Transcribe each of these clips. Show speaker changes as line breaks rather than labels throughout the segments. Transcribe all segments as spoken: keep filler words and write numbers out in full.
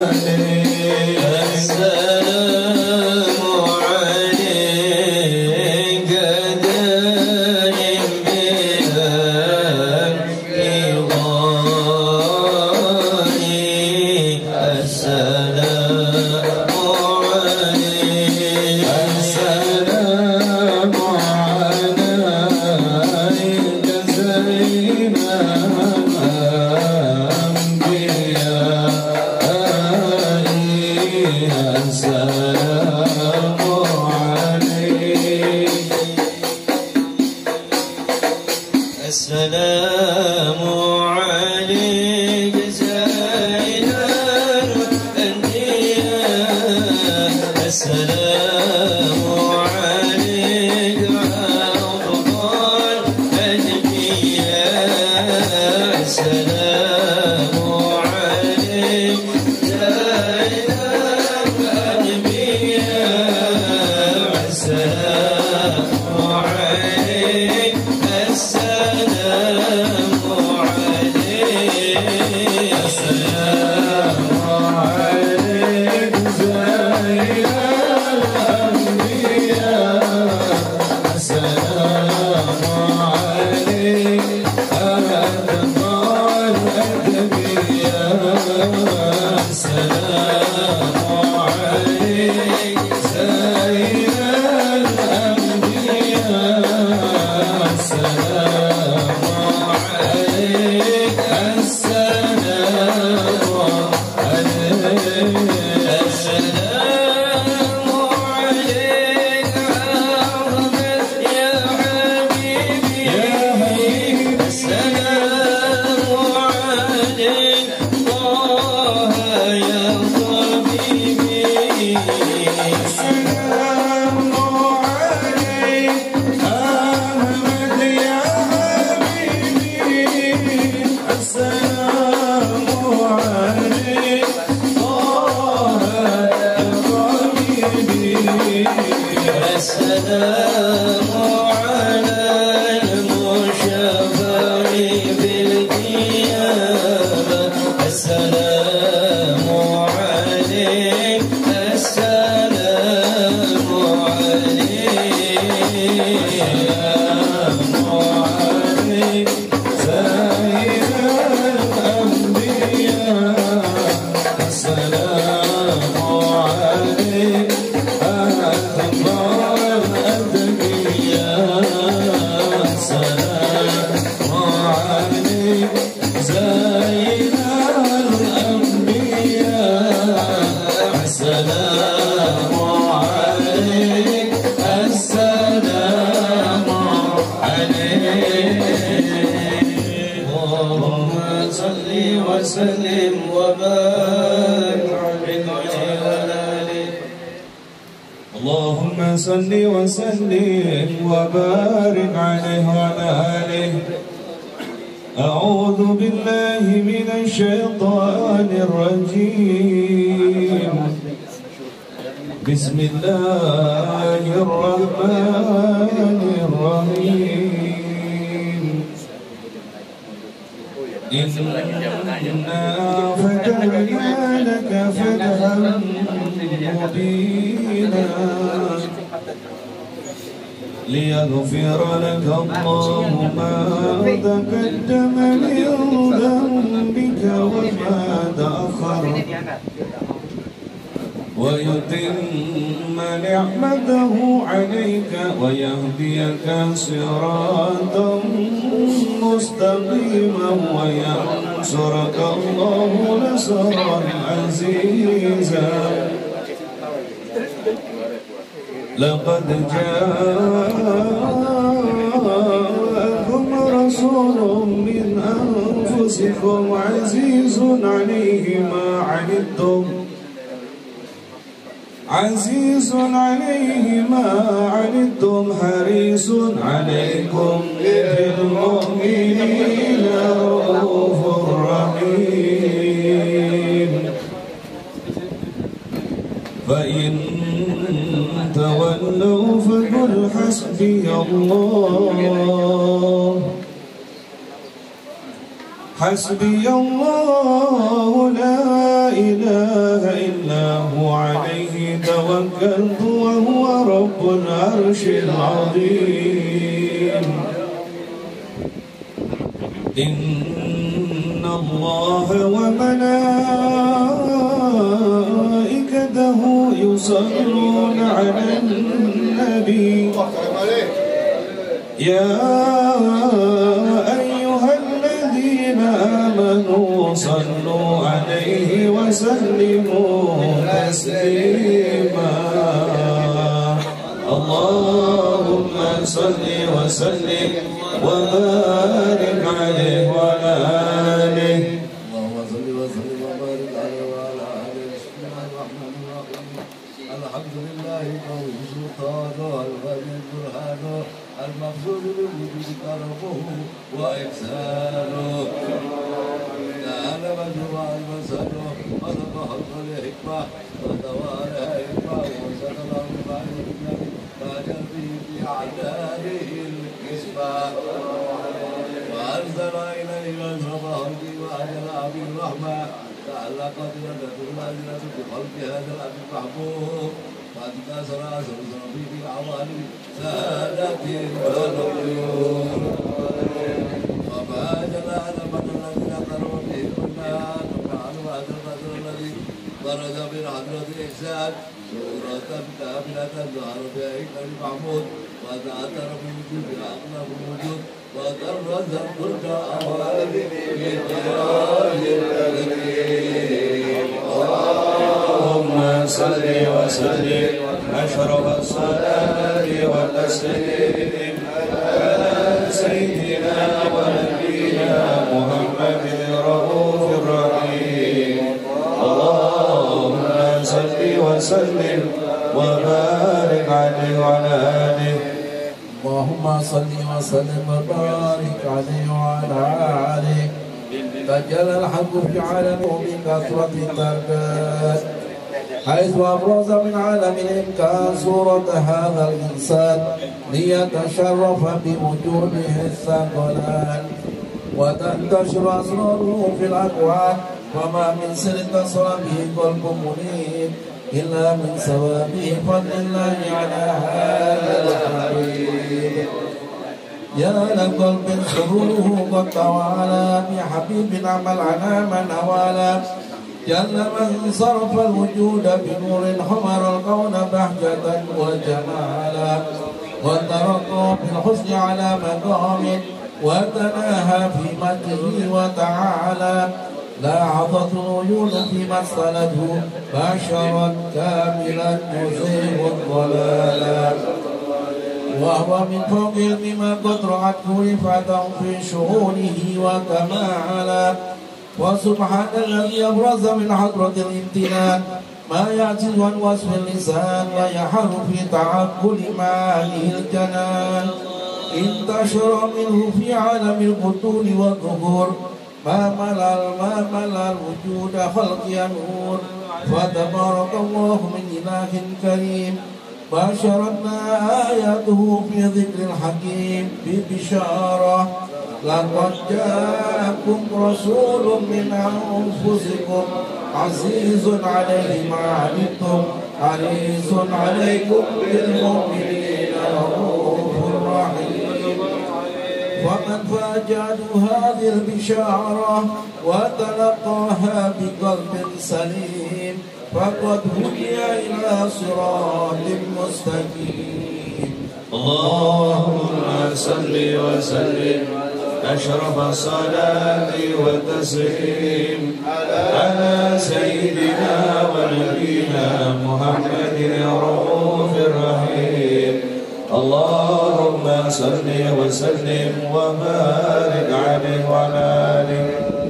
ليغفر لك الله ما تقدم من ذنبك وما تأخر ويتم نعمته عليك ويهديك صراطا مستقيما وينصرك الله نصرا عزيزا. لقد جاءكم رسول من أنفسكم عزيز عليه ما عنتم عزيز عليه ما عنتم حريص عليكم بالمؤمنين رؤوف رحيم. فإن تولوا فقل حسبي الله حسبي الله لا إله إلا هو عليه توكلت وهو رب العرش العظيم إن الله وملائكته يصلون على النبي يا أيها الذين آمنوا صلوا عليه وسلموا تسليما اللهم صل وسلم وبارك عليه وعلى آله
اللهم صل وسلم وبارك عليه وعلى آله بسم الله الرحمن الرحيم الحمد لله قوي سلطانه الغني برهانه المقصود بالوجود كرمه وإحسانه تعالى مجموع المسانه خلق خلق الحكمة ودوارها حكمة وزاد له المعين فاجر به في أعداده الكسبة وأرسل إليه أشرف خلقه وأجل أبي الرحمة تعلقت ردة النازلة بخلق هذا الأبي المحبوب قد كسر سلسل في العوالم سادة والعيون وما جل أدبة الذين قروا به النار وفعلوا هذا القدر الذي برز من حضرة الإحسان سورة كاملة ظهر بها إكرام المحمود وتأثر بوجود أقلام الوجود وترز كل أوالد بالجلال الكريم
اللهم صل وسلم أشرف الصلاة والتسليم على سيدنا ونبينا محمد الرؤوف الرحيم اللهم صل وسلم وبارك عليه وعلى آله
اللهم صل وسلم وبارك عليه وعلى آله تجلى الحق في عالمه من كثرة الدرجات حيث أبرز من عالم الإمكان صورة هذا الإنسان ليتشرف بوجوده الثقلان وتنتشر أسراره في الأكوان وما من سر اتصل به قلب منيب إلا من ثوابه فضل الله على هذا الحبيب يا لقلب سروره قد توالى بحبيب عمل عنا من أوالى جل من صرف الوجود بنور حمر الكون بهجة وجمالا وترقى بالحسن على مقام وتناهى في مجده وتعالى لاحظت العيون في مسألته بشرا كاملا يزيغ الضلالا وهو من فوق علم ما قد رأته رفعته في شؤونه وكمالا وسبحان الذي أبرز من حضرة الامتنان ما يعجز عن وصف اللسان ويحر في تعقل معانيه الجنان انتشر منه في عالم البطون والظهور ما ملا ما ملا الوجود خلق نور فتبارك الله من إله كريم بشرتنا آياته في ذكر الحكيم ببشارة لقد جاءكم رسول من أنفسكم عزيز عليه ما عنتم حريص عليكم بالمؤمنين رؤوف رحيم ومن فاجأته هذه البشارة وتلقاها بقلب سليم فقد هدي إلى صراط مستقيم
اللهم صل وسلم أشرف الصلاة والتسليم على سيدنا ونبينا محمد الرؤوف الرحيم اللهم صل وسلم وبارك عليه وعلى آله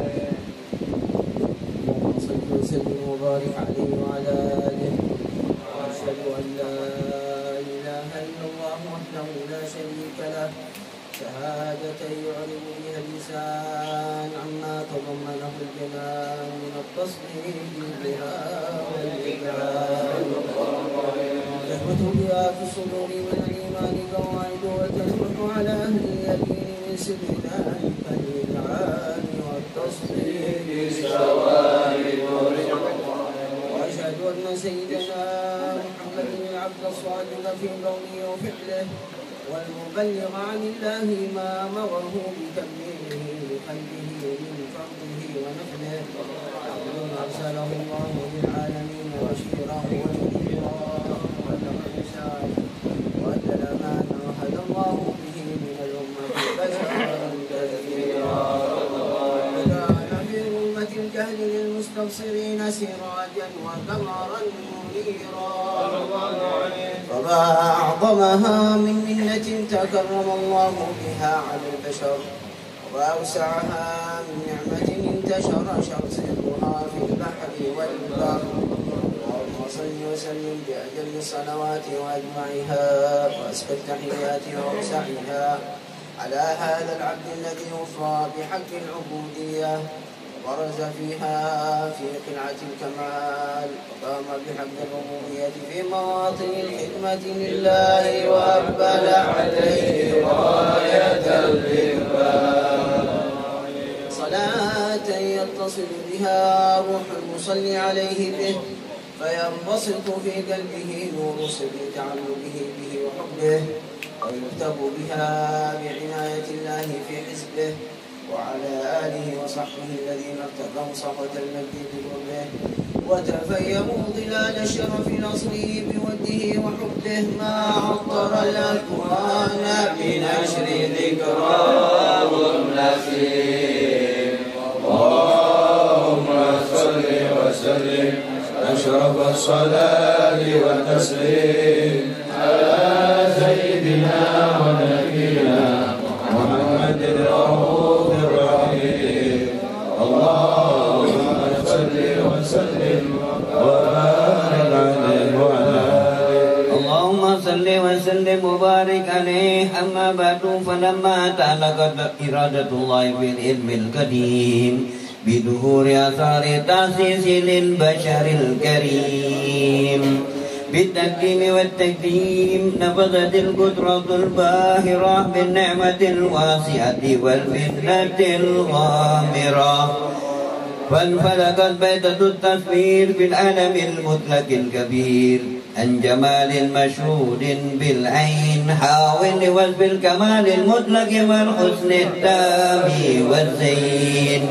صل وسلم وبارك عليه وعلى آله وأشهد أن لا إله إلا الله وحده لا شريك له شهادة يعرف بها اللسان عما تضمنه الجنان من التصديق بها والإذعان تثبت بها في الصدور من الإيمان قواعد وتثبت على أهل اليقين من سر ذلك الإذعان والتصديق وأشهد أن سيدنا محمد العبد الصادق في قوله وفعله والمبلغ عن الله ما أمره بتبليغه لخلقه من فرضه ونفله عبد أرسله الله للعالمين بشيرا ونذيرا وبلغ الرسالة وأدى الأمانة وهدى الله به من الأمة بشرا كثيرا وكان في أمة الجهل للمستبصرين سراجا وقمرا منيرا فما أعظمها من منة تكرم الله بها على البشر وأوسعها من نعمة انتشر شرسها في البحر والبر اللهم صل وسلم بأجل الصلوات وأجمعها وأزكى التحيات وأوسعها على هذا العبد الذي وفى بحق العبودية وبرز فيها في قلعة الكمال وقام بحق الربوبية في مواطن الخدمة لله وأقبل عليه غاية الإقبال صلاة يتصل بها روح المصلي عليه به فينبسط في قلبه نور سر تعلقه به وحبه ويكتب بها بعناية الله في حزبه وعلى آله وصحبه الذين ارتقوا صفوة المجد بقربه وتفيموا ظلال الشرف الأصلي بوده وحبه ما عطر الأكوان بنشر ذكراه النسيم
اللهم صل وسلم أشرف الصلاة والتسليم على سيدنا ونبينا محمد الرؤوف الرحيم اللهم صل وسلم وبارك عليه وعلى آله
اللهم صل وسلم وبارك عليه أما بعد فلما تعلقت إرادة الله بالعلم القديم بظهور آثار التأسيس للبشر الكريم بالتقديم والتقديم نفذت القدرة الباهرة بالنعمة الواسعة والفتنة الغامرة فانفلقت بيضة التصوير بالعالم المطلق الكبير عن جمال مشهود بالعين حاول وصف الكمال المطلق والحسن التام والزين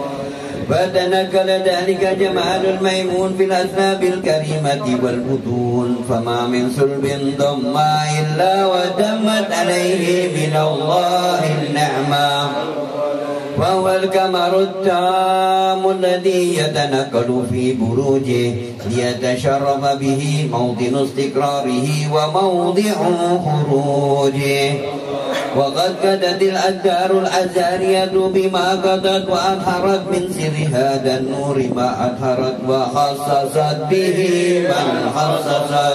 فتنكل ذلك جمال الميمون في الأسباب الكريمة والبطون فما من صلب ضم إلا ودمت عليه من الله النعمة وهو القمر التام الذي يتنقل في بروجه ليتشرف به موطن استقراره وموضع خروجه وقد قدت الأدار الأزهرية بما قدت وأظهرت من سر هذا النور ما أظهرت وخصصت به من خصصت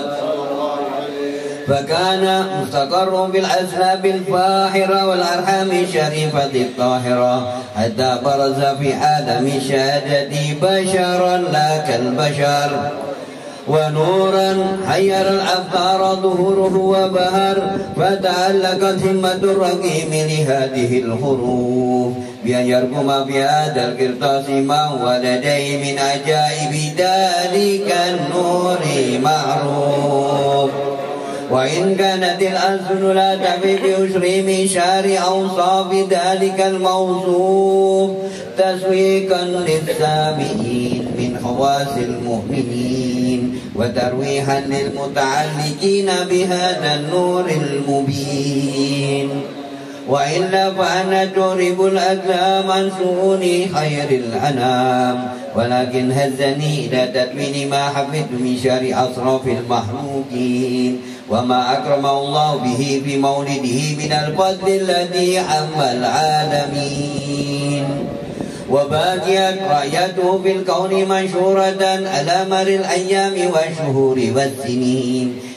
فكان مستقر بالأسلاب الفاحرة والأرحام الشريفة الطاهرة حتى برز في عالم الشهادة بشرا لا كالبشر ونورا حير الأفكار ظهوره وبهر فتعلقت همة الرقيم لهذه الحروف بأن يرقم بهذا القرطاس ما هو لديه من عجائب ذلك النور معروف وإن كانت الألسن لا تفي بأشر من شعر أوصاف ذلك الموصوف تسويقا للسامعين من خواص المؤمنين وترويحا للمتعلقين بهذا النور المبين وإلا فأنا تغرب الأقلام عن شؤون خير الأنام ولكن هزني إلى تدوين ما حفظت من شر أصراف المخلوقين وما أكرمه الله به في مولده من الفضل الذي عم العالمين وباقيت رايته في الكون منشورة على مر الأيام والشهور والسنين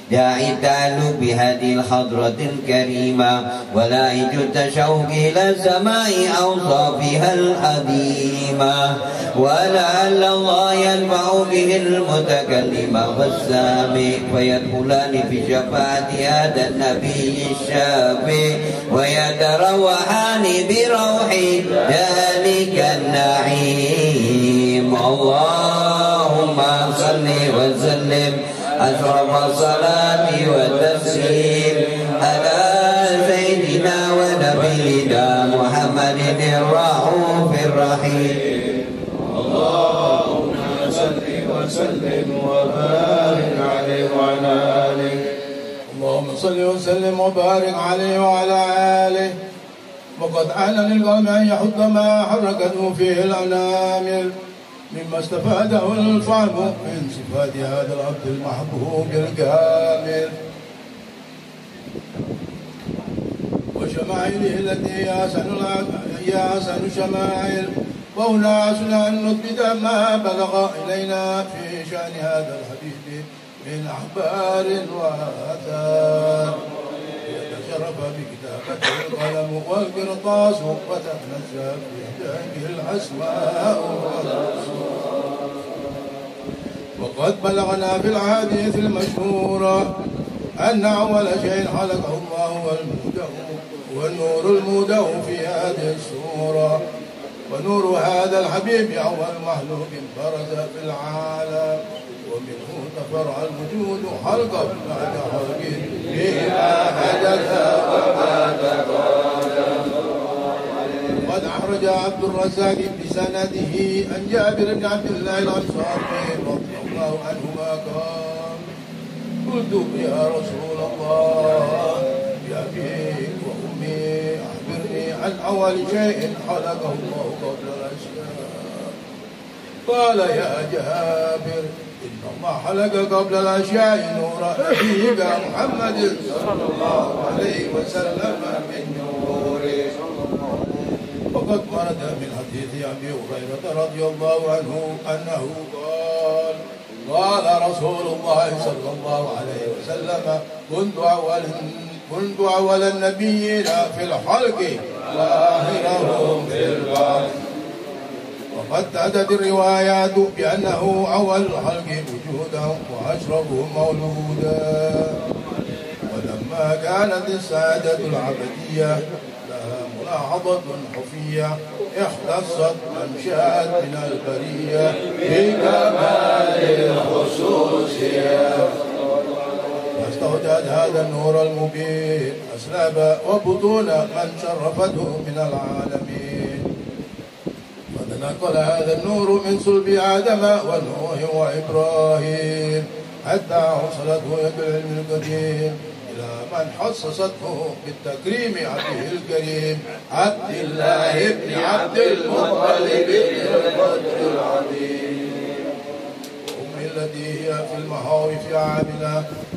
داعي التعلق بهذه الحضرة الكريمة ولائج التشوق إلى سماع أوصافها القديمة ولعل الله ينفع به المتكلم والسامع فيدخلان في شفاعة هذا النبي الشافع ويتروحان بروح ذلك النعيم. اللهم صل وسلم أشرف الصلاة والتسليم على سيدنا ونبينا محمد الرؤوف الرحيم.
اللهم صل وسلم وبارك عليه وعلى آله.
اللهم صل وسلم وبارك عليه وعلى آله. وقد آن للقوم أن يحط ما حركته فيه الأنامل مما استفاده الفهم من صفات هذا العبد المحبوب الكامل وشمائله التي هي أحسن شمائل وأناسنا أن نثبت ما بلغ إلينا في شأن هذا الحديث من أخبار وآثار يتشرف بكتابته القلم والقرطاس وتتنزل بيده الأسماء وقد بلغنا في الحديث المشهورة أن أول شيء خلقه الله هو المودع والنور المودع في هذه السورة ونور هذا الحبيب أول مخلوق برز في العالم ومنه تفرع الوجود خلقا بعد خلقه فيما حدث وما تقدم. قد أخرج عبد الرزاق بسنده عن جابر بن عبد الله الأنصاري رضي الله عنهما قال قلت يا رسول الله بأبي وأمي أخبرني عن أول شيء خلقه الله قبل الأشياء. قال يا جابر إن الله خلق قبل الأشياء نور نبيك محمد صلى الله عليه وسلم من نوره. وقد ورد من حديث أبي هريرة رضي الله عنه أنه قال قال رسول الله صلى الله عليه وسلم كنت أول كنت أول النبيين في الخلق وآخرهم في البعث. وقد أتت الروايات بأنه أول الخلق وجودا وأشرفهم مولودا. ولما كانت السعادة العبدية لها ملاحظة خفية اختصت من شاءت من البرية بكمال الخصوصية فاستوجد هذا النور المبين أسلاب وبطون من شرفته من العالمين. فتنقل هذا النور من صلب آدم ونوح وإبراهيم حتى وصلته يد العلم القديم إلى من حصصته بالتكريم عبده الكريم عبد الله بن عبد المطلب بن القدر العظيم وأمه التي هي في المخاوف عاملة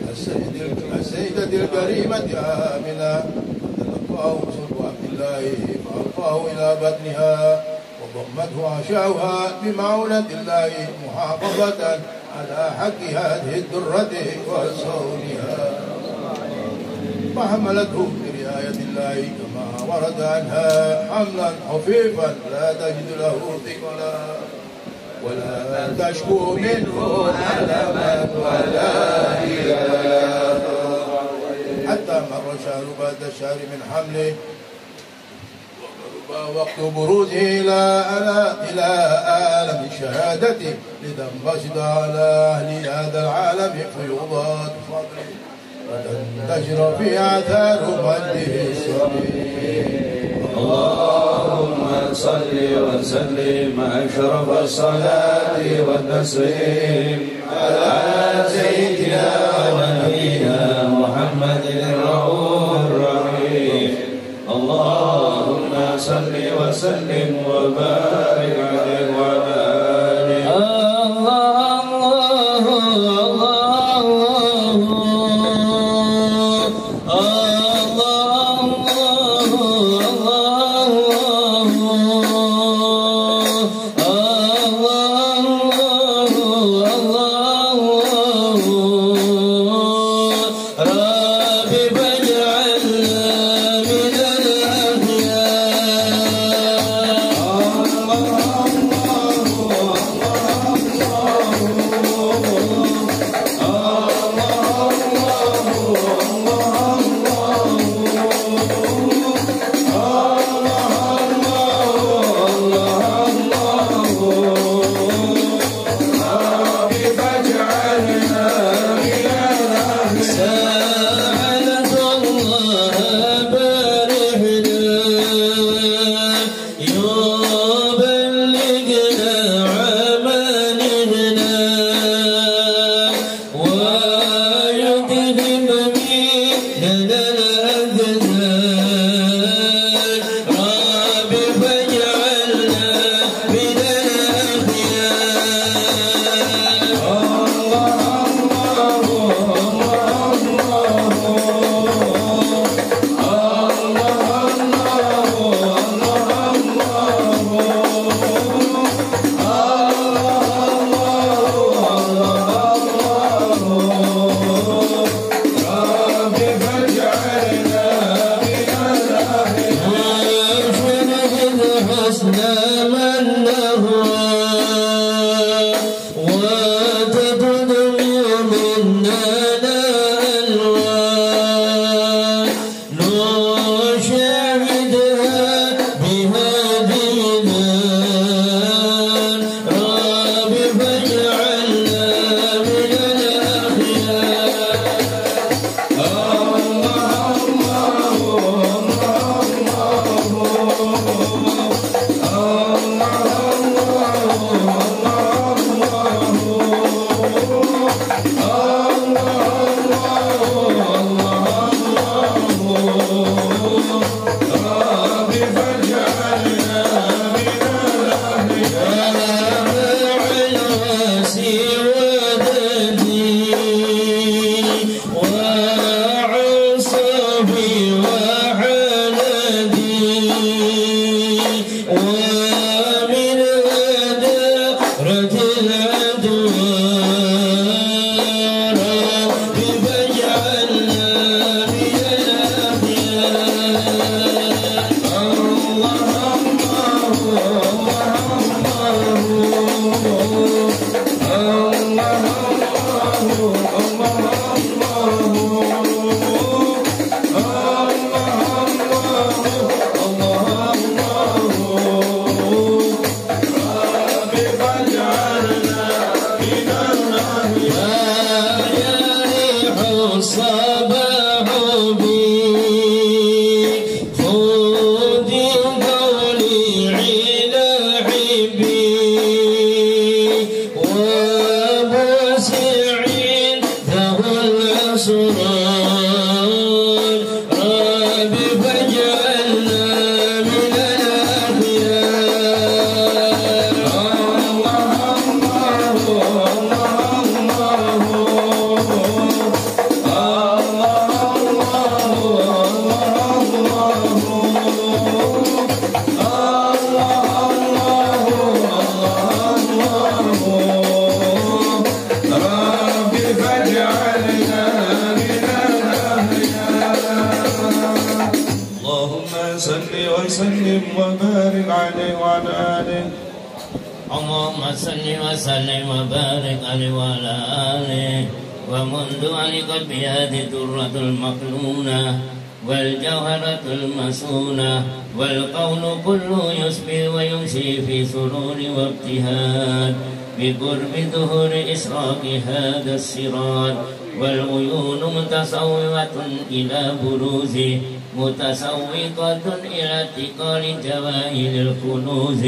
السيدة الكريمة آمنة فتلقاه صلب عبد الله فألقاه إلى بطنها وضمته عشاؤها بمعونة الله محافظة على حق هذه الدرة وصونها فحملته برعاية الله كما ورد عنها حملا خفيفا لا تجد له ثقلا ولا تشكو منه ألما ولا إيلاما حتى مر شهر بعد الشهر من حمله وقت بروزه إلى إلى عالم الشهادة لتنبسط على أهل هذا العالم فيوضات فضله وتنتشر في آثار مجده السميع.
اللهم صل وسلم أشرف الصلاة والتسليم على سيدنا ونبينا محمد الرؤوف الرحيم. اللهم صل وسلم وبارك عليه وعلى آله.
الله
وسلم وبارك عليه وعلى آله ومنذ علقت بهذه الدرة المكنونة والجوهرة المسونة والقول كله يسبي ويمشي في سرور وابتهاج بقرب ظهور إشراق هذا السراج والعيون متصوبة إلى بروزه متسوقة إلى اتقال جواهر الكنوز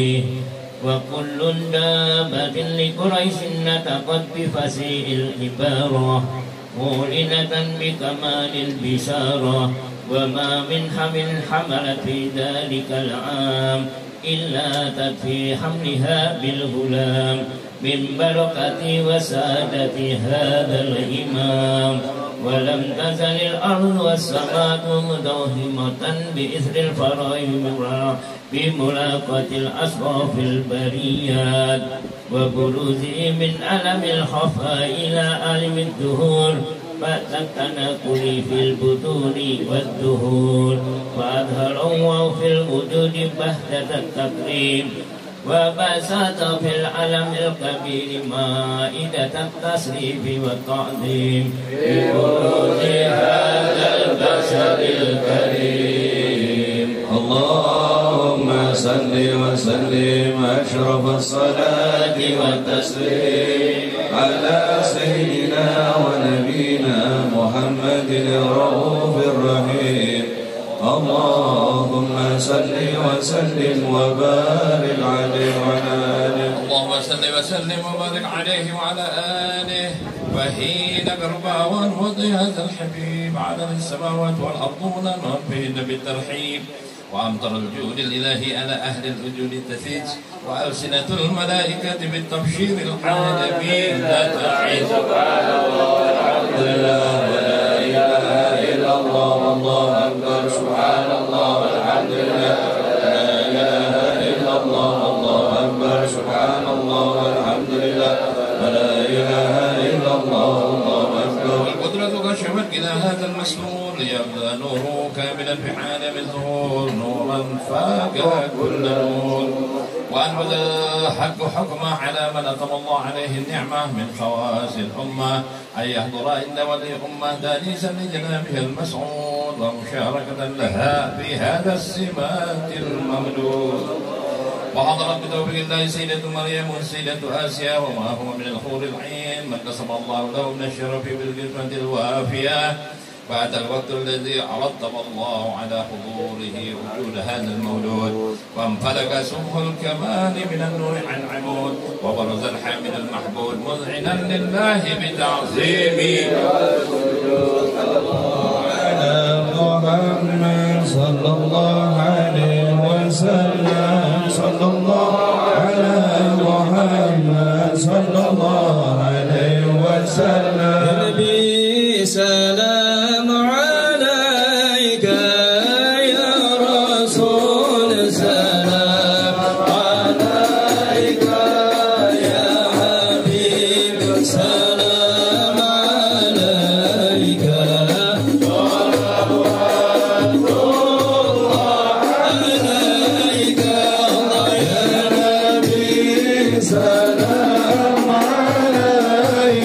وكل دابة لقريش نطقت بفصيح العبارة مولنة بكمال البشارة وما من حمل حملت في ذلك العام إلا أتت في حملها بالغلام من بركة وسادة هذا الإمام ولم تزل الأرض والسماء مدوهمة بإثر الفرائض بملاقاة الأشراف البريات وبروزه من ألم الخفاء إلى ألم الدهور بعد التناقل في البطون والدهور وأظهروا في الوجود بهجة التكريم وبسط في العلم الكبير مائدة التشريف والتعظيم ببروز هذا البشر الكريم.
اللهم صل وسلم أشرف الصلاة والتسليم على سيدنا ونبينا محمد الرؤوف الرحيم. اللهم صل وسلم وبارك عليه وعلى آله.
اللهم صل وسلم وبارك عليه وعلى آله. وحين قربا ونوضي هذا الحبيب على السماوات والأرض وننهض بهن بالترحيب وأمطر الجود الإلهي على أهل الوجود تثيج وألسنة الملائكة بالتبشير العالمين لا تعيش سبحان الله والحمد لله ولا إله إلا الله والله أكبر سبحان الله والحمد لله لا إله إلا الله والله أكبر سبحان الله والحمد لله ولا إله إلا الله والله أكبر. والقدرة كشفت إلى هذا المسرور ليبدأ نوره كاملا في عالم الظهور نورا فاق كل نور وأنبذ الحق حكمه على من أتم الله عليه النعمة من خواص الأمة أن يحضر عند ولي أمة دانيسا لجنابه المسعود ومشاركة لها في هذا السمات الممدود. وحضرت بتوفيق الله سيدة مريم وسيدة آسيا وما هو من الحور العين من قسم الله له من الشرف بالقسمة الوافية بعد الوقت الذي رتب الله على حضوره وجود هذا المولود وانفلق سبح الكمال من النور عن عمود وبرز الحامد المحمود مذعنا لله بتعظيمه
على محمد صلى الله عليه وسلم صلى الله على محمد صلى الله عليه وسلم. نبي سلام عليك يا رسول سلام عليك يا حبيب سلام عليك صلوات الله عليك يا نبي سلام عليك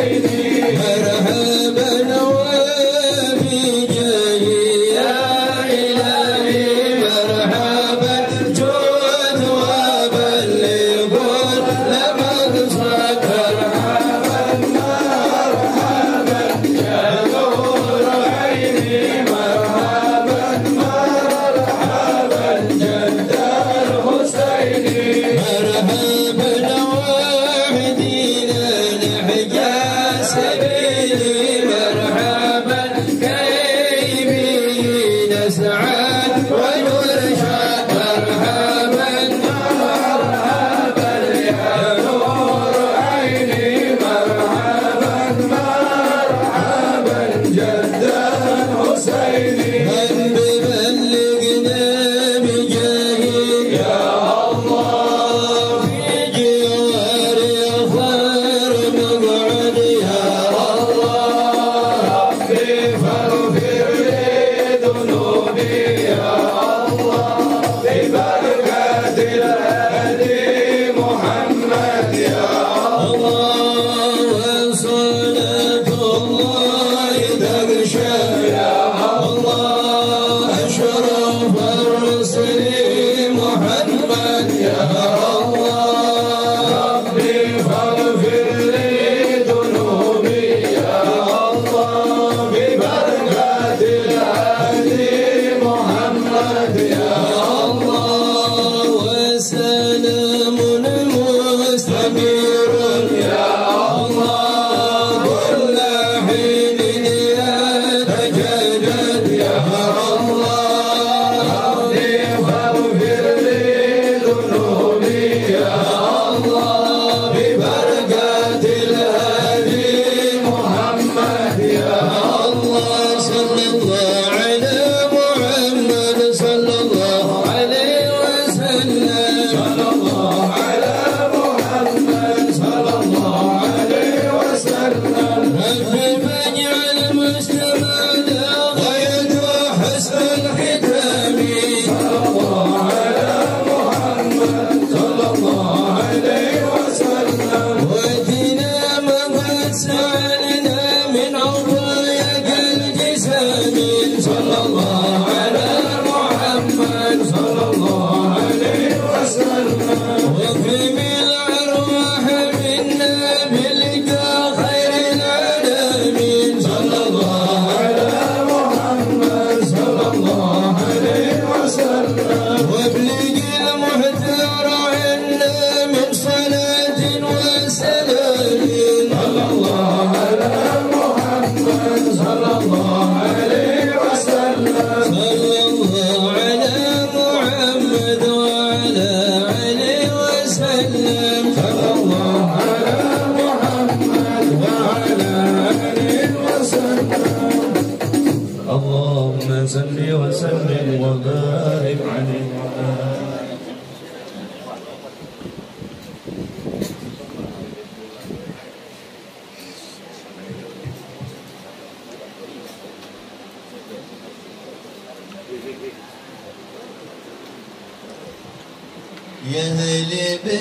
يا أهل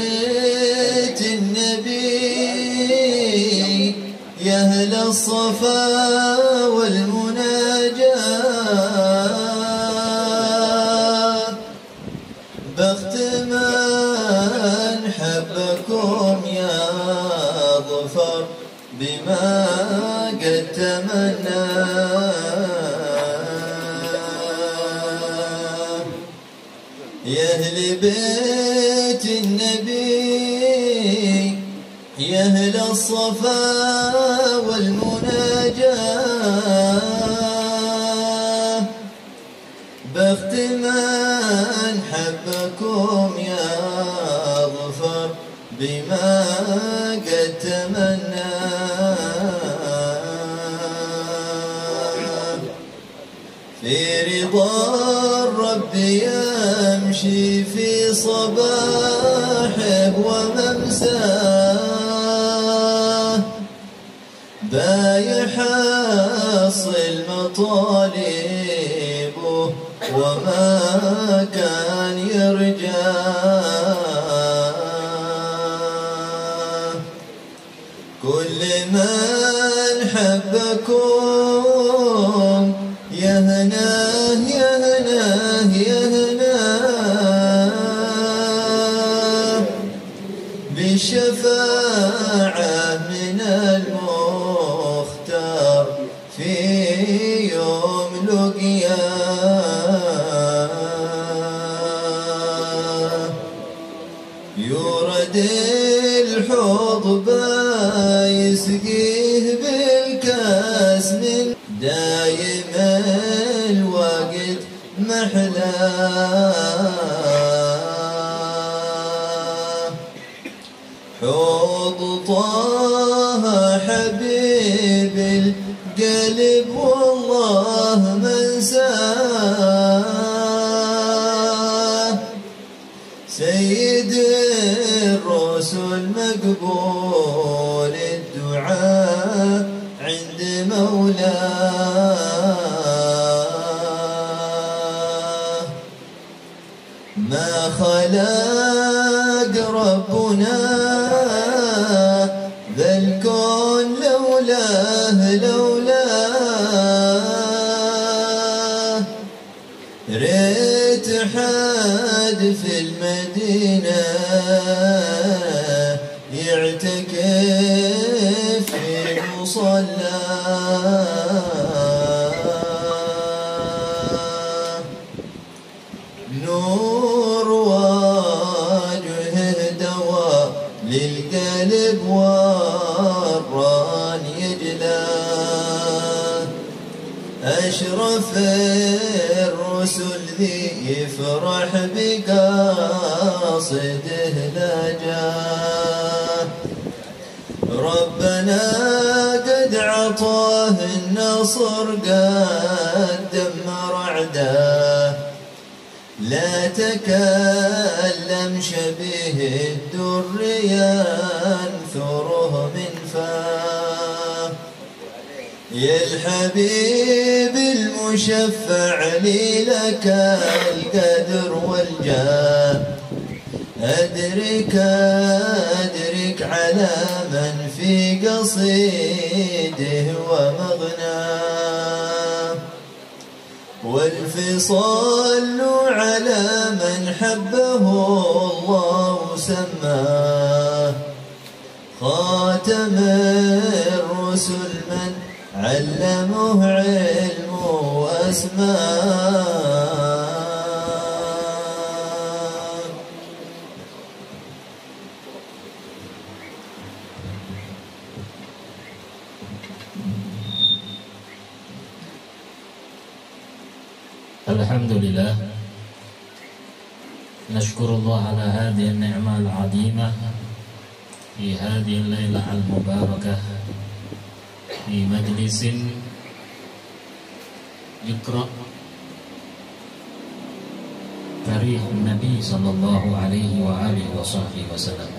بيت النبي يا أهل الصفا والمناجاة بخت من حبكم يا ظفر بما قد تمنى يا أهل بيت النبي يا أهل الصفا والمناجاة بخت من حبكم يا ظفر بما قد تمنى في رضا الرب يمشي في صباحه وممساه بايح حصل مطالبه وما كان يرجاه كل ما من حبكم يا هناه يا هناه يا هناه بالشفاعة من المختار في يوم لقياه يورد الحوض يسقيه بالكاس من دايم الوقت محلاه حوض طه حبيب القلب والله ما انساه سيد الرسل مقبول الدعاء عند مولاه ما خلق ربنا ذا الكون لولاه لولاه ريت حد في المدينة يعتكف في مصلاه نور وجهه دواء للقلب والران يجلاه أشرف الرسل ذي يفرح بقاصده لا جاه ربنا قد عطاه النصر قد دمر عداه لا تكلم شبيه الدر ينثره من فاه يا الحبيب المشفع لي لك القدر والجاه أدرك أدرك على من في قصيده ومغناه والفصال على من حبه الله سماه خاتم الرسل من علمه علمه وأسماه
Alhamdulillah, nashkurullah ala hadhihi an-ni'mah al-'azimah fi hadhihi al-lailah al-mubarakah fi majlisin yukra tarikh Nabi sallallahu alaihi wa alihi wasallam.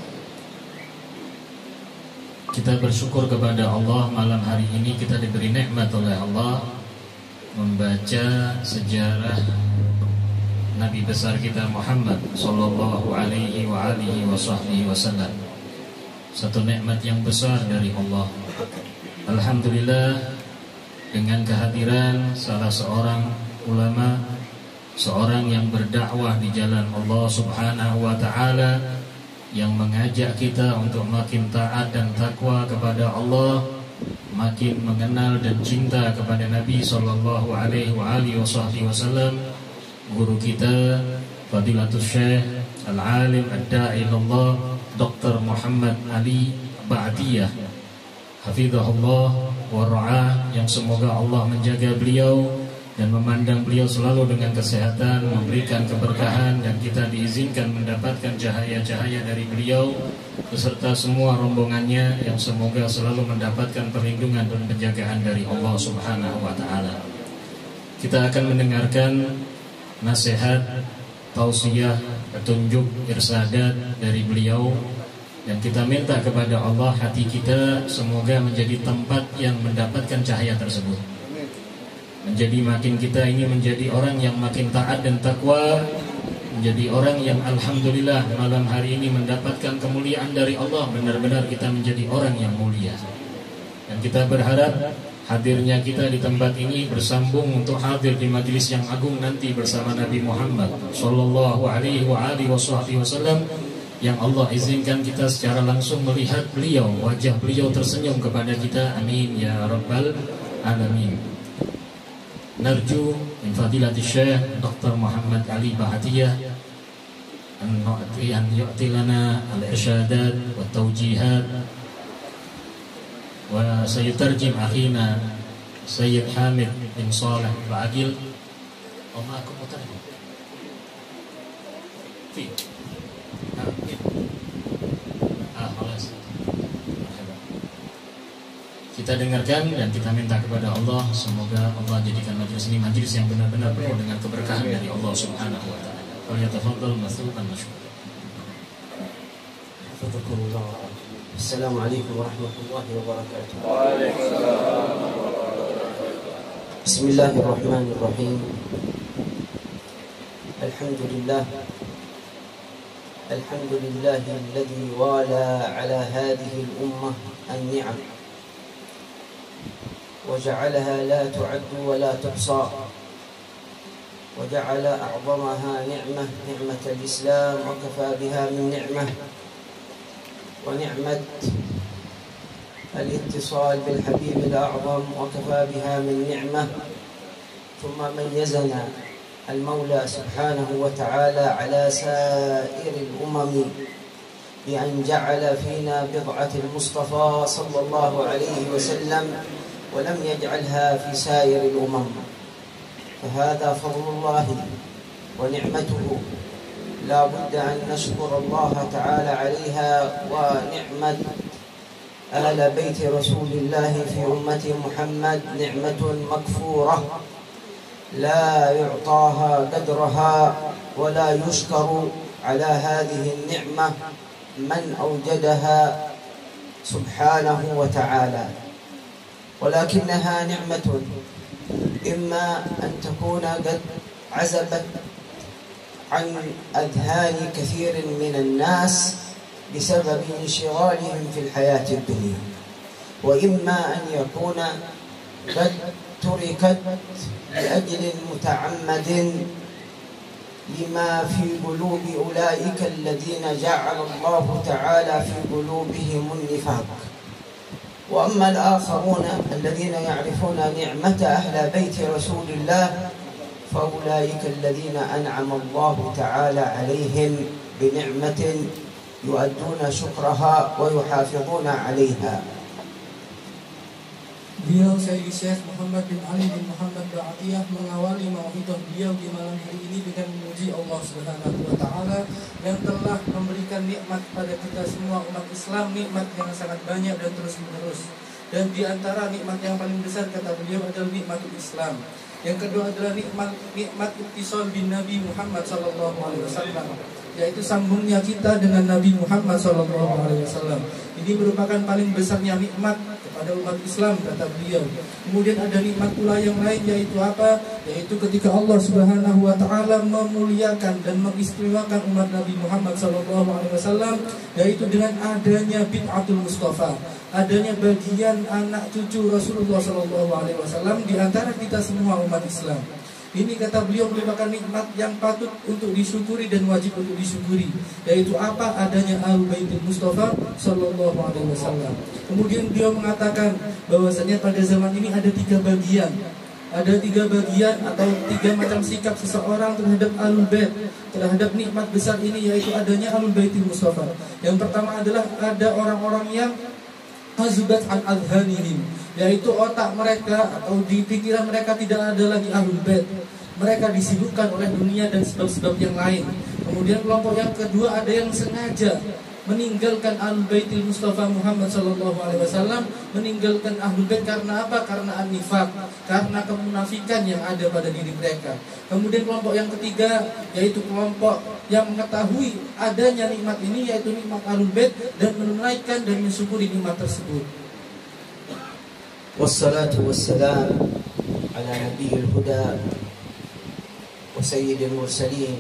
Kita bersyukur kepada Allah, malam hari ini kita diberi nikmat oleh Allah membaca sejarah Nabi besar kita Muhammad sallallahu alaihi wa alihi wasallam. Satu nikmat yang besar dari Allah. Alhamdulillah, dengan kehadiran salah seorang ulama, seorang yang berdakwah di jalan Allah Subhanahu wa taala, yang mengajak kita untuk makin taat dan takwa kepada Allah, makin mengenal dan cinta kepada Nabi sallallahu alaihi wasallam. Guru kita Fadilatul Syekh Al-Alim Ad-Da'i Allah Doktor Muhammad Ali Ba'diyah, hafizahullah wa ra'ah, yang semoga Allah menjaga beliau dan memandang beliau selalu dengan kesehatan, memberikan keberkahan, dan kita diizinkan mendapatkan cahaya-cahaya dari beliau beserta semua rombongannya yang semoga selalu mendapatkan perlindungan dan penjagaan dari Allah Subhanahu wa taala. Kita akan mendengarkan nasihat, tausiah, petunjuk, irsadat dari beliau, dan kita minta kepada Allah hati kita semoga menjadi tempat yang mendapatkan cahaya tersebut. Menjadi makin kita ini menjadi orang yang makin taat dan takwa, menjadi orang yang alhamdulillah malam hari ini mendapatkan kemuliaan dari Allah. Benar-benar kita menjadi orang yang mulia. Dan kita berharap hadirnya kita di tempat ini bersambung untuk hadir di majelis yang agung nanti bersama Nabi Muhammad sallallahu alaihi wa alihi wasallam, yang Allah izinkan kita secara langsung melihat beliau, wajah beliau tersenyum kepada kita. Amin ya rabbal alamin. Narju min fadilati Syekh Doktor Muhammad Ali Bahatiyah an nu'ti an yu'ti lana al-irsyadat wa tawjihat, wa sayutarjim akhina Sayyid Hamid bin Saleh Ba'agil. Oh, aku mutarjim fi ah, kita dengarkan dan kita minta kepada Allah, semoga Allah jadikan majelis ini majelis yang benar-benar penuh dengan keberkahan dari Allah Subhanahu wa taala. Wa yatafaddal mas'ulan masykuran.
Assalamualaikum warahmatullahi wabarakatuh.
Waalaikumsalam.
Bismillahirrahmanirrahim. Alhamdulillah. الحمد لله الذي والى على هذه الأمة النعم وجعلها لا تعد ولا تحصى، وجعل أعظمها نعمة نعمة الإسلام وكفى بها من نعمة، ونعمة الاتصال بالحبيب الأعظم وكفى بها من نعمة. ثم ميزنا المولى سبحانه وتعالى على سائر الأمم بأن جعل فينا بضعة المصطفى صلى الله عليه وسلم ولم يجعلها في سائر الأمم، فهذا فضل الله ونعمته لا بد أن نشكر الله تعالى عليها. ونعمة آل بيت رسول الله في أمة محمد نعمة مكفورة لا يعطاها قدرها ولا يشكر على هذه النعمة من أوجدها سبحانه وتعالى، ولكنها نعمة إما أن تكون قد عزبت عن أذهان كثير من الناس بسبب انشغالهم في الحياة الدنيا، وإما أن يكون قد تركت لأجل متعمد لما في قلوب أولئك الذين جعل الله تعالى في قلوبهم النفاق. وأما الآخرون الذين يعرفون نعمة أهل بيت رسول الله فأولئك الذين أنعم الله تعالى عليهم بنعمة يؤدون شكرها ويحافظون عليها.
Beliau Sayyidi Syekh Muhammad bin Ali bin Muhammad Ba'atiyah mengawali mau'idah beliau di malam hari ini dengan memuji Allah Subhanahu wa taala yang telah memberikan nikmat pada kita semua umat Islam, nikmat yang sangat banyak dan terus-menerus. Dan di antara nikmat yang paling besar kata beliau adalah nikmatul Islam. Yang kedua adalah nikmat nikmat ittisal bin Nabi Muhammad sallallahu alaihi wasallam, yaitu sambungnya kita dengan Nabi Muhammad sallallahu alaihi wasallam. Ini merupakan paling besarnya nikmat kepada umat Islam kata beliau. Kemudian ada nikmat pula yang lain, yaitu apa? Yaitu ketika Allah Subhanahu wa taala memuliakan dan mengistimewakan umat Nabi Muhammad sallallahu alaihi wasallam, yaitu dengan adanya bid'atul Mustafa, adanya bagian anak cucu Rasulullah sallallahu alaihi wasallam di antara kita semua umat Islam. Ini kata beliau merupakan nikmat yang patut untuk disyukuri dan wajib untuk disyukuri, yaitu apa? Adanya Ahlul Baitul Mustafa sallallahu alaihi wasallam. Kemudian beliau mengatakan bahwasanya pada zaman ini ada tiga bagian. Ada tiga bagian atau tiga macam sikap seseorang terhadap Ahlul Bait, terhadap nikmat besar ini, yaitu adanya Ahlul Baitul Mustafa. Yang pertama adalah ada orang-orang yang hazubat an adhanihim, yaitu otak mereka atau di pikiran mereka tidak ada lagi Ahlul Bait. Mereka disibukkan oleh dunia dan sebab-sebab yang lain. Kemudian kelompok yang kedua ada yang sengaja meninggalkan Ahlul Baitil Mustafa Muhammad sallallahu alaihi wasallam, meninggalkan Ahlul Bait karena apa? Karena an-nifaq, karena kemunafikan yang ada pada diri mereka. Kemudian kelompok yang ketiga yaitu kelompok yang mengetahui adanya nikmat ini, yaitu nikmat Ahlul Bait, dan menunaikan dan mensyukuri nikmat tersebut.
Wassalatu wassalam ala nabiyil huda wa sayyidil mursalin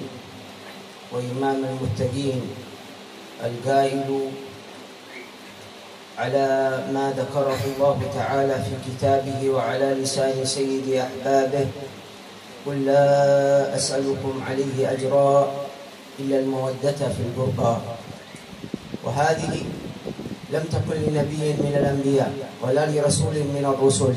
wa imamil muttaqin al-qailu على ما ذكره الله تعالى في كتابه وعلى لسان سيد أحبابه: قل لا أسألكم عليه أجرا إلا المودة في القربى. وهذه لم تكن لنبي من الأنبياء ولا لرسول من الرسل،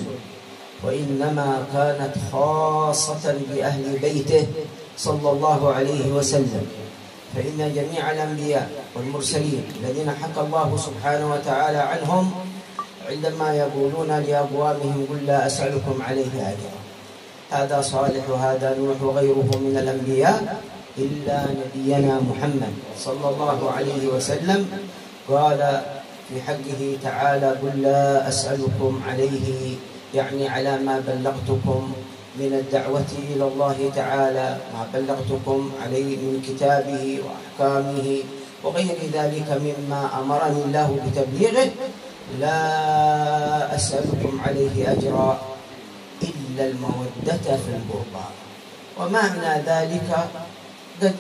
وإنما كانت خاصة بأهل بيته صلى الله عليه وسلم، فإن جميع الأنبياء والمرسلين الذين حكى الله سبحانه وتعالى عنهم عندما يقولون لأقوامهم: قل لا أسألكم عليه أجرا، هذا صالح وهذا نوح وغيره من الأنبياء، إلا نبينا محمد صلى الله عليه وسلم قال في حقه تعالى: قل لا أسألكم عليه، يعني على ما بلغتكم من الدعوة إلى الله تعالى، ما بلغتكم عليه من كتابه وأحكامه وغير ذلك مما أمرني الله بتبليغه، لا أسألكم عليه أجرا إلا المودة في القربى. ومعنى ذلك قد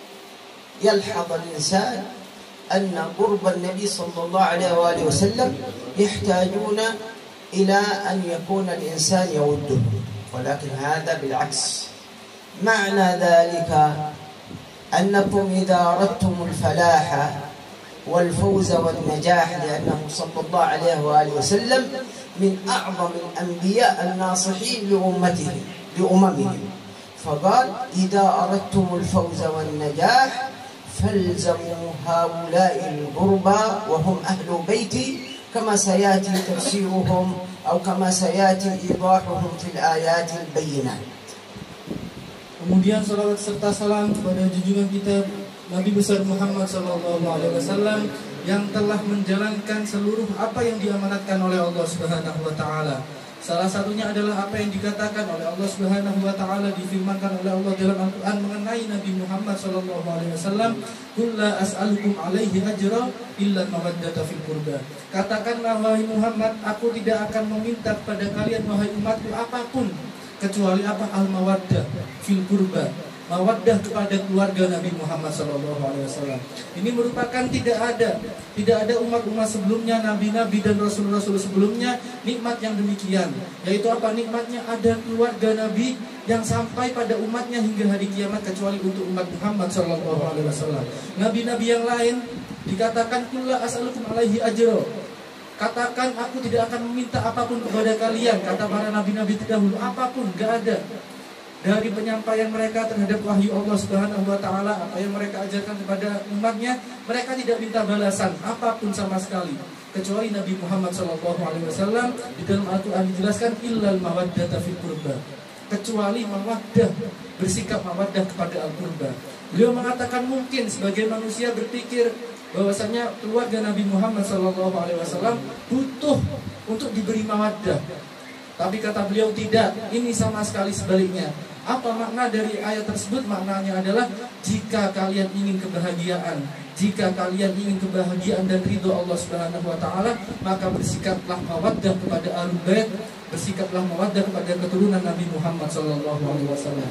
يلحظ الإنسان أن قرب النبي صلى الله عليه وآله وسلم يحتاجون إلى أن يكون الإنسان يوده، ولكن هذا بالعكس. معنى ذلك أنكم إذا أردتم الفلاح والفوز والنجاح، لأنه صلى الله عليه وآله وسلم من أعظم الأنبياء الناصحين لأمتهم لأممهم، فقال: إذا أردتم الفوز والنجاح فالزموا هؤلاء الغربى وهم أهل بيتي، كما سيأتي تفسيرهم أو كما سيأتي إيضاحهم في الآيات البينات.
Kemudian salawat serta salam kepada junjungan kita Nabi besar Muhammad Sallallahu Alaihi Wasallam yang telah menjalankan seluruh apa yang diamanatkan oleh Allah Subhanahu Wa Taala. Salah satunya adalah apa yang dikatakan oleh Allah Subhanahu Wa Taala, difirmankan oleh Allah dalam Al-Quran mengenai Nabi Muhammad Sallallahu Alaihi Wasallam: "Qul la as'alukum alaihi ajra illa mawaddata fil qurba." Katakanlah wahai Muhammad, aku tidak akan meminta kepada kalian wahai umatku apapun kecuali apa? Al-mawaddah fil qurba, mawaddah kepada keluarga Nabi Muhammad sallallahu alaihi wasallam. Ini merupakan tidak ada tidak ada umat-umat sebelumnya, nabi-nabi dan rasul-rasul sebelumnya nikmat yang demikian, yaitu apa? Nikmatnya ada keluarga Nabi yang sampai pada umatnya hingga hari kiamat, kecuali untuk umat Muhammad sallallahu alaihi wasallam. Nabi-nabi yang lain dikatakan kulla as'alukum alaihi ajra. Katakan aku tidak akan meminta apapun kepada kalian, kata para nabi-nabi terdahulu, apapun, gak ada. Dari penyampaian mereka terhadap wahyu Allah Subhanahu Wa Taala, apa yang mereka ajarkan kepada umatnya, mereka tidak minta balasan apapun sama sekali, kecuali Nabi Muhammad Sallallahu Alaihi Wasallam di dalam Al-Quran dijelaskan illal mawaddata fil qurba, kecuali mawaddah, bersikap mawaddah kepada al-qurba. Beliau mengatakan mungkin sebagai manusia berpikir bahwasanya keluarga Nabi Muhammad Sallallahu Alaihi Wasallam butuh untuk diberi mawaddah, tapi kata beliau tidak, ini sama sekali sebaliknya. Apa makna dari ayat tersebut? Maknanya adalah jika kalian ingin kebahagiaan, jika kalian ingin kebahagiaan dan ridho Allah Subhanahu Wa Taala, maka bersikaplah mawaddah kepada Ahlul Bait, bersikaplah mawaddah kepada keturunan Nabi Muhammad Sallallahu Alaihi Wasallam.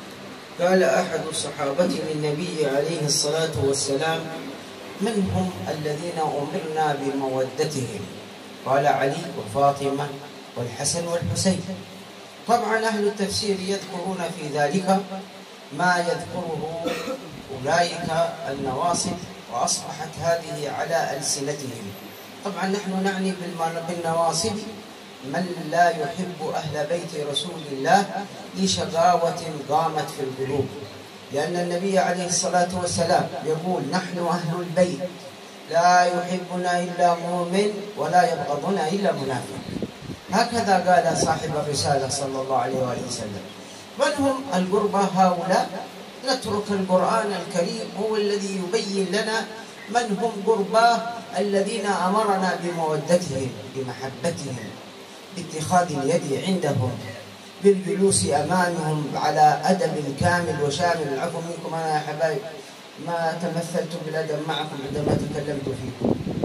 قال أحد الصحابة للنبي عليه الصلاة والسلام: من هم الذين أمرنا بمودتهم؟ قال: علي وفاطمة والحسن والحسين. طبعا أهل التفسير يذكرون في ذلك ما يذكره أولئك النواصب، وأصبحت هذه على ألسنتهم. طبعا نحن نعني بالنواصب من لا يحب أهل بيت رسول الله لشقاوة قامت في القلوب، لأن النبي عليه الصلاة والسلام يقول: نحن أهل البيت لا يحبنا إلا مؤمن ولا يبغضنا إلا منافق. هكذا قال صاحب الرسالة صلى الله عليه وآله وسلم. من هم القربى هؤلاء؟ نترك القرآن الكريم هو الذي يبين لنا من هم قربى الذين أمرنا بمودتهم، بمحبتهم، باتخاذ اليد عندهم، بالجلوس أمامهم على أدب كامل وشامل. العفو منكم أنا يا حبايب ما تمثلت بالأدب معكم عندما تكلمت فيكم.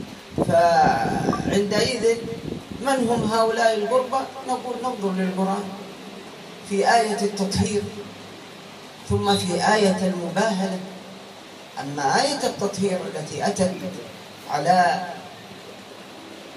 فعندئذ من هم هؤلاء الغربة؟ نقول ننظر للقرآن في آية التطهير ثم في آية المباهلة. أما آية التطهير التي أتت على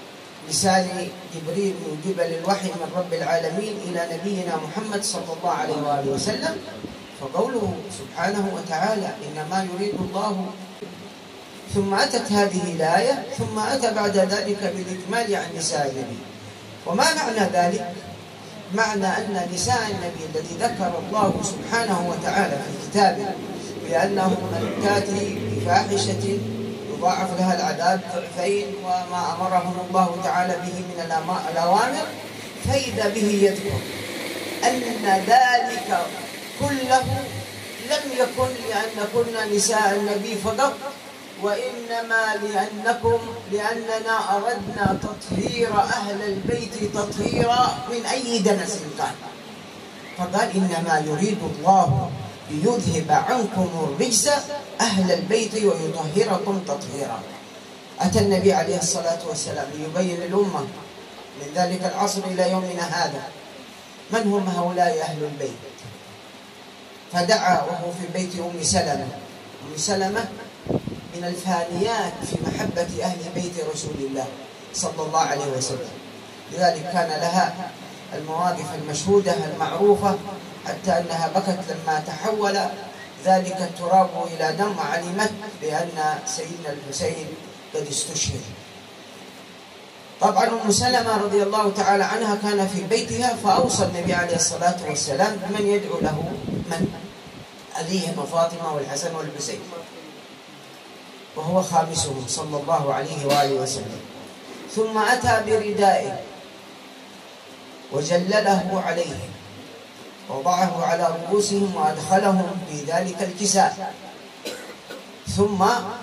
لسان جبريل من جبل الوحي من رب العالمين إلى نبينا محمد صلى الله عليه وآله وسلم. فقوله سبحانه وتعالى إنما يريد الله، ثم أتت هذه الآية، ثم أتى بعد ذلك بالإكمال عن نساء النبي. وما معنى ذلك؟ معنى أن نساء النبي الذي ذكر الله سبحانه وتعالى في كتابه بأنهم ملكات بفاحشة يضاعف لها العذاب ضعفين وما أمرهم الله تعالى به من الأوامر، فإذا به يذكر أن ذلك كله لم يكن لأن كنا نساء النبي فقط، وإنما لأنكم لأننا أردنا تطهير أهل البيت تطهيرا من أي دنس كان. فقال إنما يريد الله ليذهب عنكم الرجس أهل البيت ويطهركم تطهيرا. أتى النبي عليه الصلاة والسلام ليبين الأمة من ذلك العصر إلى يومنا هذا من هم هؤلاء أهل البيت، فدعا وهو في بيت أم سلمة. أم سلمة من الفانيات في محبة أهل بيت رسول الله صلى الله عليه وسلم، لذلك كان لها المواقف المشهودة المعروفة، حتى أنها بكت لما تحول ذلك التراب إلى دم، علمت بأن سيدنا الحسين قد استشهد. طبعا أم سلمة رضي الله تعالى عنها كان في بيتها، فأوصى النبي عليه الصلاة والسلام بمن يدعو له، من علي وفاطمة والحسن والحسين، وهو خامسهم صلى الله عليه وآله وسلم. ثم أتى بردائه وجلله عليهم ووضعه على رؤوسهم وأدخلهم في ذلك الكساء. ثم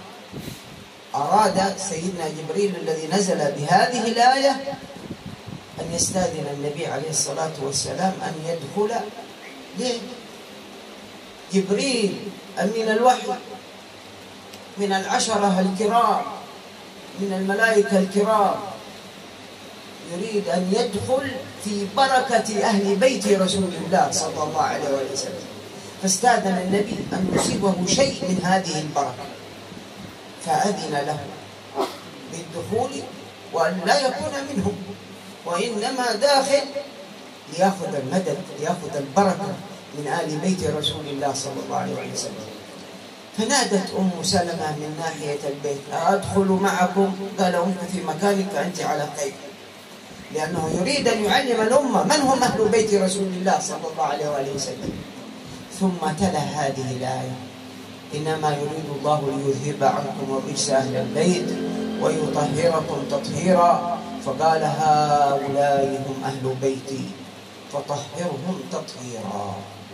أراد سيدنا جبريل الذي نزل بهذه الآية أن يستأذن النبي عليه الصلاة والسلام أن يدخل. ليه؟ جبريل أمين الوحي من العشرة الكرام من الملائكة الكرام يريد أن يدخل في بركة أهل بيت رسول الله صلى الله عليه وسلم، فاستأذن النبي أن يصيبه شيء من هذه البركة، فأذن له بالدخول وأن لا يكون منهم، وإنما داخل ليأخذ المدد ليأخذ البركة من آل بيت رسول الله صلى الله عليه وسلم. فنادت أم سلمة من ناحية البيت أدخل معكم؟ قال أمك في مكانك أنت على خير، لأنه يريد أن يعلم الأمة من هم أهل بيت رسول الله صلى الله عليه وآله وسلم. ثم تلا هذه الآية إنما يريد الله ليذهب عنكم الرجس أهل البيت ويطهركم تطهيرا، فقال هؤلاء هم أهل بيتي فطهرهم تطهيرا.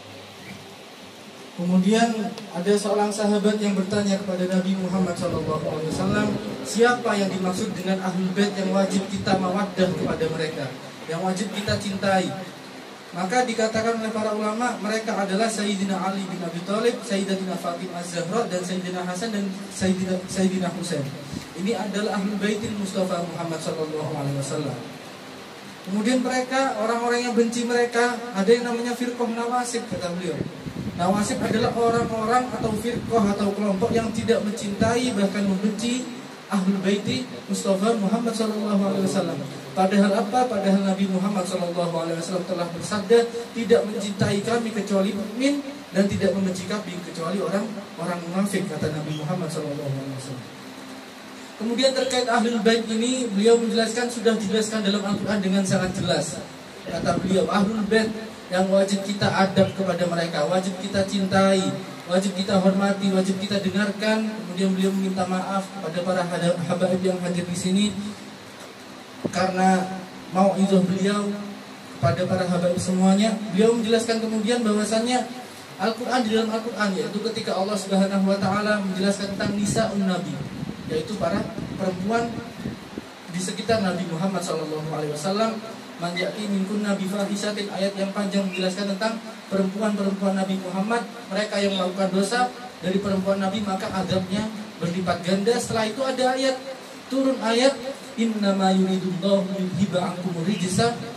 Kemudian ada seorang sahabat yang bertanya kepada Nabi Muhammad shallallahu alaihi wasallam, siapa yang dimaksud dengan ahlul bait yang wajib kita mawaddah kepada mereka, yang wajib kita cintai? Maka dikatakan oleh para ulama, mereka adalah Sayyidina Ali bin Abi Thalib, Sayyidatina Fatimah Az-Zahra, dan Sayyidina Hasan dan Sayyidina, Sayyidina Husain. Ini adalah ahlul baitil Mustafa Muhammad shallallahu alaihi wasallam. Kemudian mereka, orang-orang yang benci mereka, ada yang namanya firqah nawasib, kata beliau. Nawasib adalah orang-orang atau firqah atau kelompok yang tidak mencintai bahkan membenci ahlul baiti Mustafa Muhammad shallallahu alaihi wasallam. Padahal apa? Padahal Nabi Muhammad shallallahu alaihi wasallam telah bersabda, tidak mencintai kami kecuali mukmin dan tidak membenci kami kecuali orang orang munafik, kata Nabi Muhammad shallallahu alaihi wasallam. Kemudian terkait ahlul bait ini, beliau menjelaskan, sudah dijelaskan dalam Al-Quran dengan sangat jelas. Kata beliau, ahlul bait yang wajib kita adab kepada mereka, wajib kita cintai, wajib kita hormati, wajib kita dengarkan. Kemudian beliau meminta maaf kepada para habaib yang hadir di sini karena mau'izah beliau kepada para habaib semuanya. Beliau menjelaskan kemudian bahwasannya Al-Quran, di dalam Al-Quran, yaitu ketika Allah Subhanahu wa Ta'ala menjelaskan tentang nisa'un Nabi, yaitu para perempuan di sekitar Nabi Muhammad shallallahu alaihi wasallam, man ya'ti minkun nabi fahishatin, ayat yang panjang menjelaskan tentang perempuan-perempuan Nabi Muhammad, mereka yang melakukan dosa dari perempuan Nabi maka azabnya berlipat ganda. Setelah itu ada ayat, turun ayat innama yuridullahu yudhiba ankumur rijsa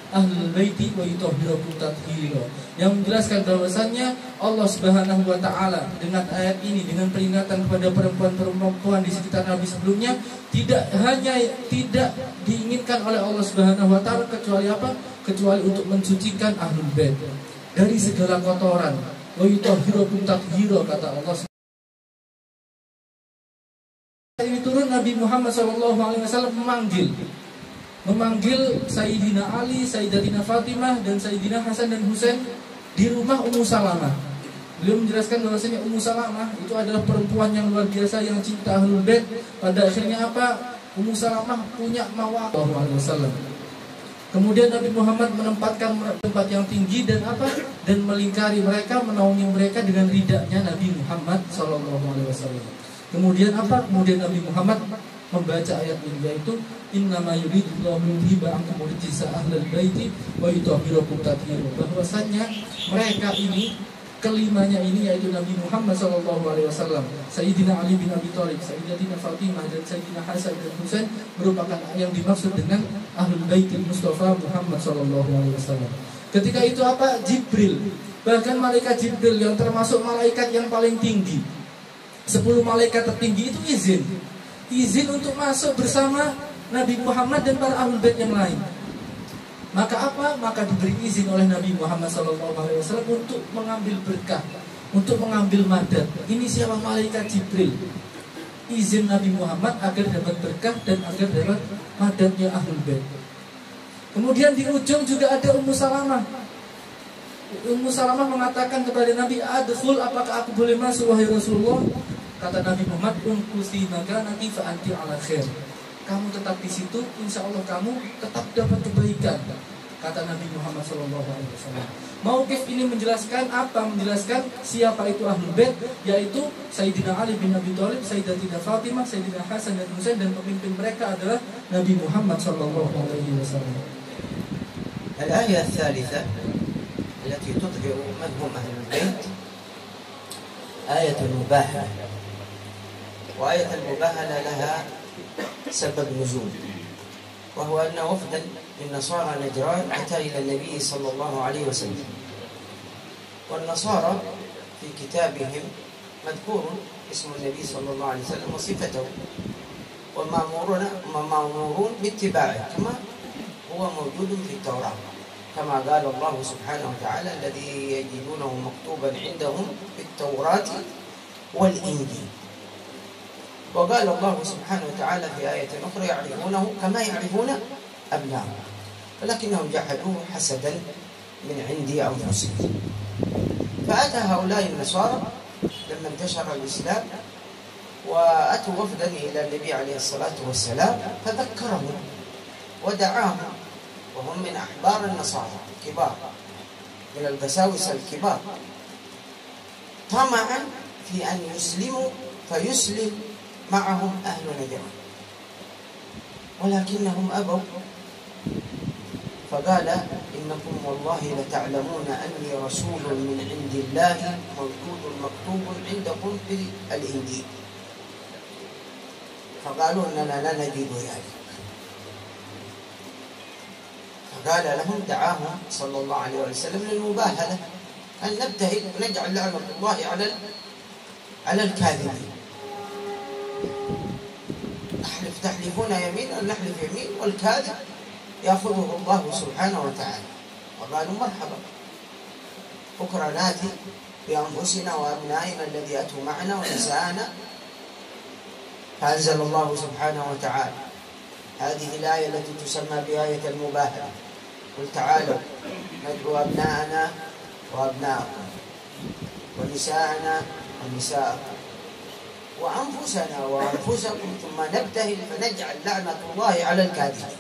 ahlul baiti wa yutahhirukum tathhira. Yang menjelaskan bahwasannya Allah Subhanahu wa taala dengan ayat ini, dengan peringatan kepada perempuan-perempuan di sekitar Nabi sebelumnya, tidak hanya tidak diinginkan oleh Allah Subhanahu wa taala kecuali apa? Kecuali untuk mensucikan ahlul bait dari segala kotoran. Wa yutahhirukum tathhira, kata Allah. Ini turun Nabi Muhammad shallallahu alaihi wasallam memanggil memanggil Sayyidina Ali, Sayyidatina Fatimah, dan Sayyidina Hasan dan Husain di rumah Ummu Salamah. Beliau menjelaskan bahwasanya Ummu Salamah itu adalah perempuan yang luar biasa yang cinta ahlul bait. Pada akhirnya apa? Ummu Salamah punya mawar sallallahu alaihi wasallam. Kemudian Nabi Muhammad menempatkan tempat yang tinggi dan apa? Dan melingkari mereka, menaungi mereka dengan ridanya Nabi Muhammad sallallahu alaihi wasallam. Kemudian apa? Kemudian Nabi Muhammad membaca ayat ini, yaitu innama yuridullahu liyudhiba ankum rijsa ahlal baiti wa yutahhirakum tathhira. Bahwasanya mereka ini, kelimanya ini yaitu Nabi Muhammad shallallahu alaihi wasallam, Sayyidina Ali bin Abi Thalib, Sayyidatina Fatimah, dan Sayyidina Hasan dan Husain merupakan yang dimaksud dengan ahlul baitil Mustafa Muhammad shallallahu alaihi wasallam. Ketika itu apa? Jibril, bahkan malaikat Jibril yang termasuk malaikat yang paling tinggi, sepuluh malaikat tertinggi itu izin izin untuk masuk bersama Nabi Muhammad dan para ahlul bait yang lain. Maka apa? Maka diberi izin oleh Nabi Muhammad shallallahu alaihi wasallam untuk mengambil berkah, untuk mengambil madad. Ini siapa? Malaikat Jibril. Izin Nabi Muhammad agar dapat berkah dan agar dapat madadnya ahlul bait. Kemudian di ujung juga ada Ummu Salamah. Ummu Salamah mengatakan kepada Nabi, adkhul, apakah aku boleh masuk wahai Rasulullah? Kata Nabi Muhammad, unqusi makanaki fa anti ala khair. Kamu tetap di situ, insya Allah kamu tetap dapat kebaikan. Kata Nabi Muhammad shallallahu alaihi wasallam. Mauqif ini menjelaskan apa? Menjelaskan siapa itu ahlul bait, yaitu Sayyidina Ali bin Abi Thalib, Sayyidatina Fatimah, Sayyidina Hasan dan Husain, dan pemimpin mereka adalah Nabi Muhammad shallallahu alaihi wasallam.
Al-ayah ats-tsalitsah التي تظهر من هم أهل البيت آية المباهلة. وآية المباهلة لها سبب نزول، وهو أن وفدا من نصارى نجران أتى إلى النبي صلى الله عليه وسلم. والنصارى في كتابهم مذكور اسم النبي صلى الله عليه وسلم وصفته، ومأمورون مأمورون باتباعه كما هو موجود في التوراة، كما قال الله سبحانه وتعالى الذي يجدونه مكتوبا عندهم في التوراة والإنجيل. وقال الله سبحانه وتعالى في آية أخرى يعرفونه كما يعرفون أبناءهم ولكنهم جحدوه حسدا من عند أنفسهم. فأتى هؤلاء النصارى لما انتشر الإسلام وأتوا وفدا إلى النبي عليه الصلاة والسلام فذكرهم ودعاهم، وهم من أحبار النصارى الكبار من القساوسة الكبار، طمعا في أن يسلموا فيسلم معهم أهل نجران، ولكنهم أبوا. فقال إنكم والله لتعلمون أني رسول من عند الله موجود مكتوب عندكم في الإنجيل. فقالوا إننا لا نجد ذلك. فقال لهم دعاهم صلى الله عليه وسلم للمباهلة، أن نبتهل ونجعل لعنة الله على على الكاذبين. نحلف تحلفون يمينا نحلف يمين والكاذب يأخذه الله سبحانه وتعالى. وقالوا مرحبا، بكرة ناتي بأنفسنا وأبنائنا الذي أتوا معنا ونساءنا. فأنزل الله سبحانه وتعالى هذه الآية التي تسمى بآية المباهلة، قل تعالوا ندعو أبناءنا وأبناءكم ونساءنا ونساءكم وأنفسنا وأنفسكم ثم نبتهل فنجعل لعنة الله على الكاذبين.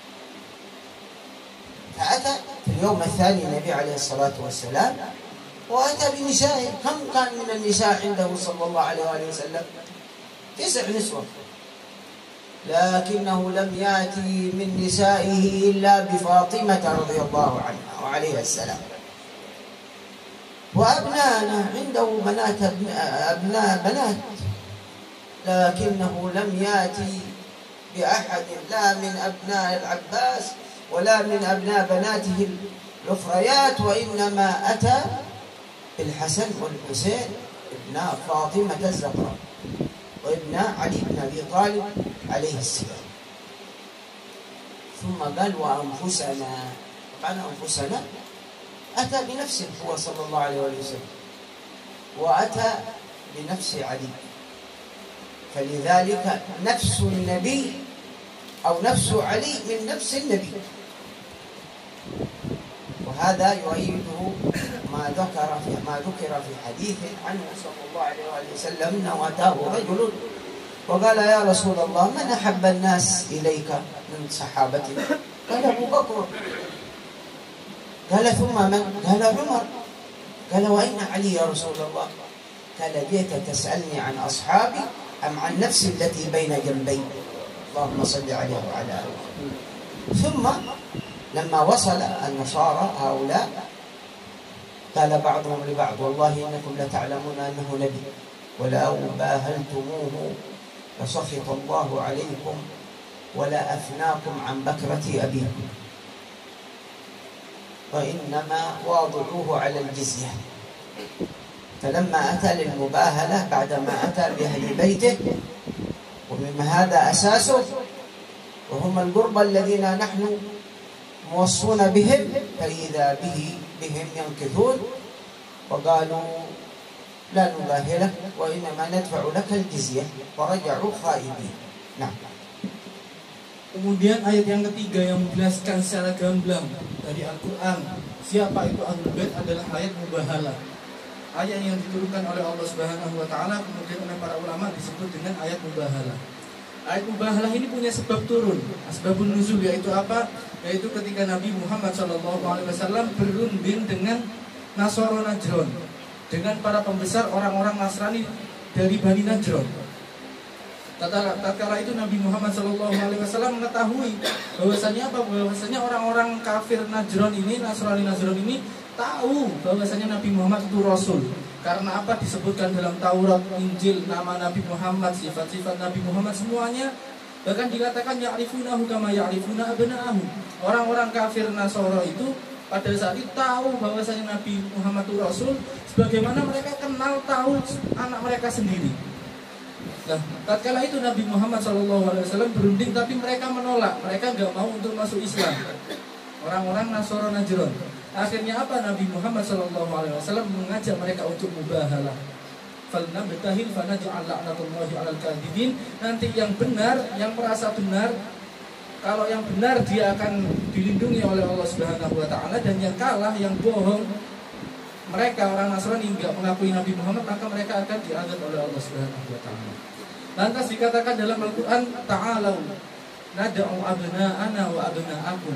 فأتى في اليوم الثاني النبي عليه الصلاة والسلام وأتى بنسائه. كم كان من النساء عنده صلى الله عليه وآله وسلم؟ تسع نسوة، لكنه لم يأتي من نسائه إلا بفاطمة رضي الله عنها وعليها السلام. وأبناءنا عنده بنات أبناء بنات، لكنه لم يأتي بأحد لا من أبناء العباس ولا من أبناء بناته الأخريات، وإنما أتى بالحسن والحسين ابن فاطمة الزهراء وابن علي بن أبي طالب عليه السلام. ثم قال وأنفسنا، قال أنفسنا أتى بنفسه هو صلى الله عليه وسلم، وأتى بنفس علي. فلذلك نفس النبي أو نفس علي من نفس النبي. وهذا يؤيده ما ذكر في ما ذكر في حديث عنه صلى الله عليه وسلم أنه أتاه رجل وقال يا رسول الله من أحب الناس إليك من صحابتك؟ قال أبو بكر. قال ثم من؟ قال عمر. قال وأين علي يا رسول الله؟ قال جئت تسألني عن أصحابي أم عن نفسي التي بين جنبي؟ اللهم صل عليه وعلى آله. ثم لما وصل النصارى هؤلاء قال بعضهم لبعض والله إنكم لتعلمون أنه نبي ولو باهلتموه لسخط الله عليكم ولا أفناكم عن بكرة أبيكم، وإنما واضعوه على الجزية. فلما أتى للمباهلة بعدما أتى بأهل بيته ومما هذا أساسه وهم القربى الذين نحن موصون بهم، فإذا به بهم ينكثون وقالوا لا نباهلك وإنما ندفع لك الجزية، ورجعوا خائبين. Nah.
Kemudian ayat yang ketiga yang menjelaskan secara gamblang dari Al-Quran siapa itu Ahlul Bait adalah ayat mubahalah. Ayat yang diturunkan oleh Allah Subhanahu wa taala kemudian oleh para ulama disebut dengan ayat mubahalah. Ayat mubahalah ini punya sebab turun, asbabun nuzul, yaitu apa? Yaitu ketika Nabi Muhammad shallallahu alaihi wasallam berunding dengan Nasara Najron, dengan para pembesar orang-orang Nasrani dari Bani Najron. Tatkala itu Nabi Muhammad shallallahu alaihi wasallam mengetahui bahwasanya apa? Bahwasanya orang-orang kafir Najron ini, Nasrani Najron ini tahu bahwasanya Nabi Muhammad itu Rasul. Karena apa? Disebutkan dalam Taurat, Injil, nama Nabi Muhammad, sifat-sifat Nabi Muhammad semuanya. Bahkan dikatakan ya'rifunahu kama ya'rifuna abna'ahum. Orang-orang kafir Nasara itu pada saat itu tahu bahwasanya Nabi Muhammad itu Rasul sebagaimana mereka kenal tahu anak mereka sendiri. Nah, tatkala itu Nabi Muhammad shallallahu alaihi wasallam berunding tapi mereka menolak, mereka nggak mau untuk masuk Islam. Orang-orang Nasara Najron. Akhirnya apa? Nabi Muhammad shallallahu alaihi wasallam mengajak mereka untuk mubahalah. Falnabtahil fanaj'al la'natullahi 'alal kadhibin. Nanti yang benar, yang merasa benar, kalau yang benar dia akan dilindungi oleh Allah Subhanahu wa taala, dan yang kalah, yang bohong, mereka orang Nasrani enggak mengakui Nabi Muhammad, maka mereka akan diazab oleh Allah Subhanahu wa taala. Lantas dikatakan dalam Al-Qur'an, ta'alau nad'u abna'ana wa abna'akum.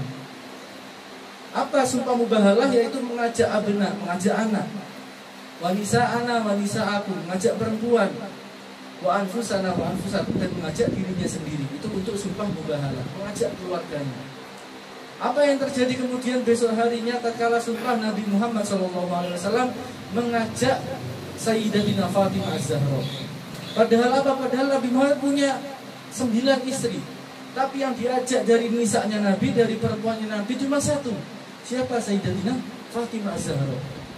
Apa sumpah mubahalah? Yaitu mengajak abna, mengajak anak, wanisa ana, wanisa aku, mengajak perempuan, wa anfusana wa anfusakum, dan mengajak dirinya sendiri. Itu untuk sumpah mubahalah, mengajak keluarganya. Apa yang terjadi kemudian besok harinya tatkala sumpah Nabi Muhammad shallallahu alaihi wasallam mengajak Sayyidatina Fatimah Az-Zahra. Padahal apa? Padahal Nabi Muhammad punya sembilan istri, tapi yang diajak dari nisanya Nabi, dari perempuannya Nabi cuma satu. Siapa? Sayyidatina Fatimah Az-Zahra.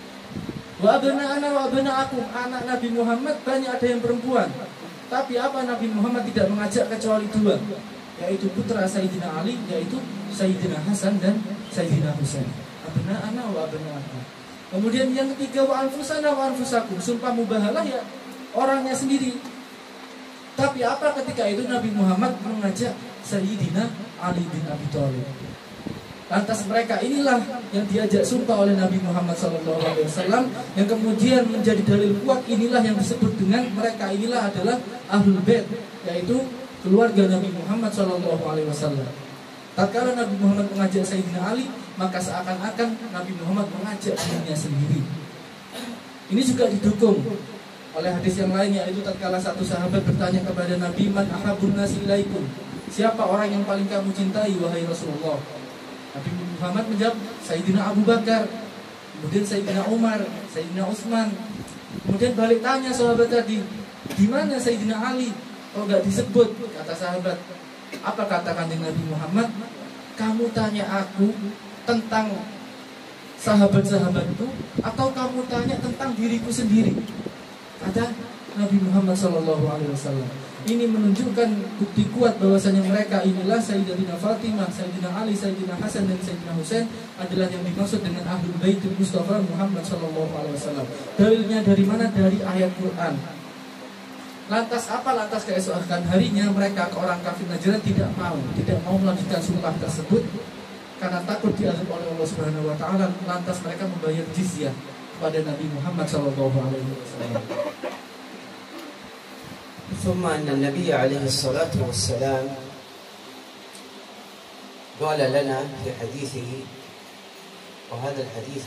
Wa abna'ana wa abna'akum, anak Nabi Muhammad banyak ada yang perempuan. Tapi apa? Nabi Muhammad tidak mengajak kecuali dua, yaitu putra Sayyidina Ali, yaitu Sayyidina Hasan dan Sayyidina Husain. Abna'ana wa abna'akum. Kemudian yang ketiga, wa anfusana wa anfusakum, sumpah mubahalah ya orangnya sendiri. Tapi apa? Ketika itu Nabi Muhammad mengajak Sayyidina Ali bin Abi Thalib. Lantas mereka inilah yang diajak sumpah oleh Nabi Muhammad shallallahu alaihi wasallam, yang kemudian menjadi dalil kuat. Inilah yang disebut dengan mereka inilah adalah Ahlul Bait, yaitu keluarga Nabi Muhammad shallallahu alaihi wasallam. Tatkala Nabi Muhammad mengajak Sayyidina Ali, maka seakan-akan Nabi Muhammad mengajak dirinya sendiri. Ini juga didukung oleh hadis yang lainnya, yaitu tatkala satu sahabat bertanya kepada Nabi, man ahabun nasi ilaikum, siapa orang yang paling kamu cintai wahai Rasulullah? Nabi Muhammad menjawab, Sayyidina Abu Bakar, kemudian Sayyidina Umar, Sayyidina Utsman. Kemudian balik tanya sahabat tadi, di mana Sayyidina Ali? Oh, enggak disebut, kata sahabat. Apa kata kanjeng Nabi Muhammad? kamu tanya aku tentang sahabat-sahabatku atau kamu tanya tentang diriku sendiri? Kata Nabi Muhammad shallallahu alaihi wasallam. Ini menunjukkan bukti kuat bahwasanya mereka inilah Sayyidatina Fatimah, Sayyidina Ali, Sayyidina Hasan dan Sayyidina Husain adalah yang dimaksud dengan Ahlul Bait Mustafa Muhammad shallallahu alaihi wasallam. Dalilnya dari mana? Dari ayat Quran. Lantas apa? Lantas keesokan harinya mereka ke orang kafir Najran tidak mau, tidak mau melanjutkan sumpah tersebut karena takut diazab oleh Allah Subhanahu wa taala. Lantas mereka membayar jizyah kepada Nabi Muhammad shallallahu alaihi wasallam.
ثم أن النبي عليه الصلاة والسلام قال لنا في حديثه، وهذا الحديث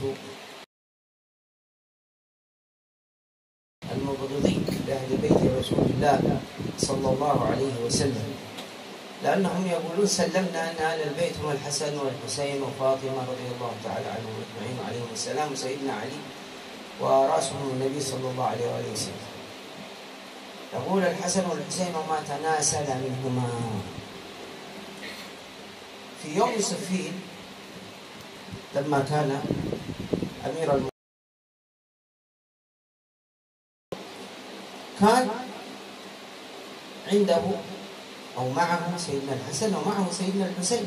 المبغضي لأهل بيت رسول الله صلى الله عليه وسلم، لأنهم يقولون سلمنا أن أهل البيت هم الحسن والحسين وفاطمة رضي الله تعالى عنهم أجمعين عليهم السلام وسيدنا علي ورأسهم النبي صلى الله عليه وآله وسلم. يقول الحسن والحسين وما تناسل منهما. في يوم صفين لما كان أمير المؤمنين كان عنده أو معه سيدنا الحسن ومعه سيدنا الحسين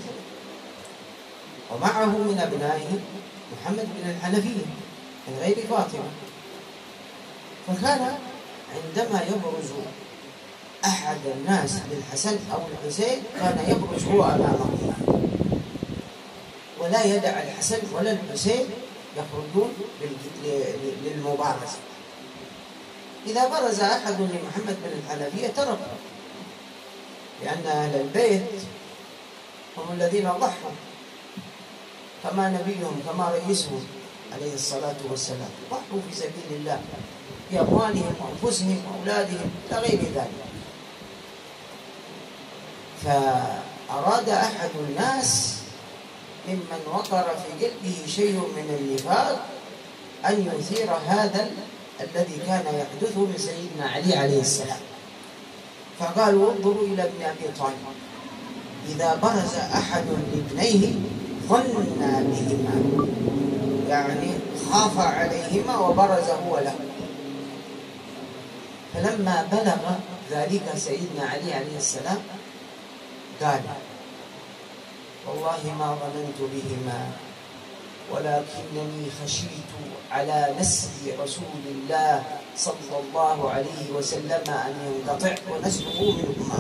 ومعه من أبنائه محمد بن الحنفية من غير فاطمة. فكان عندما يبرز أحد الناس للحسن أو الحسين كان يبرز هو أمامه ولا يدع الحسن ولا الحسين يخرجون للمبارزة. إذا برز أحد لمحمد بن الحنفية تركه، لأن أهل البيت هم الذين ضحوا، كما نبيهم كما رئيسهم عليه الصلاة والسلام ضحوا في سبيل الله بأموالهم وأنفسهم وأولادهم إلى غير ذلك. فأراد أحد الناس ممن وقر في قلبه شيء من النفاق أن يثير هذا الذي كان يحدث من سيدنا علي عليه السلام، فقالوا انظروا إلى ابن أبي طالب إذا برز أحد لابنيه ظن بهما، يعني خاف عليهما وبرز هو له. فلما بلغ ذلك سيدنا علي عليه السلام قال والله ما ظننت بهما ولكنني خشيت على نسل رسول الله صلى الله عليه وسلم أن ينقطع ونسله منهما.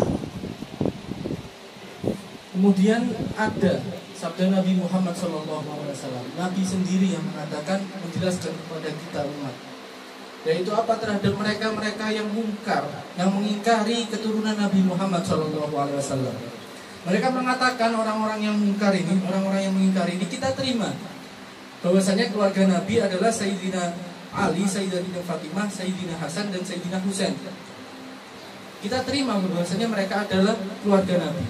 Kemudian ada sabda Nabi Muhammad shallallahu alaihi wasallam, Nabi sendiri yang mengatakan, menjelaskan kepada kita umat, yaitu apa terhadap mereka-mereka yang mungkar, yang mengingkari keturunan Nabi Muhammad shallallahu alaihi wasallam. Mereka mengatakan orang-orang yang mungkar ini, orang-orang yang mengingkari ini kita terima bahwasanya keluarga Nabi adalah Sayyidina Ali, Sayyidatina Fatimah, Sayyidina Hasan dan Sayyidina Husain. Kita terima bahwasanya mereka adalah keluarga Nabi.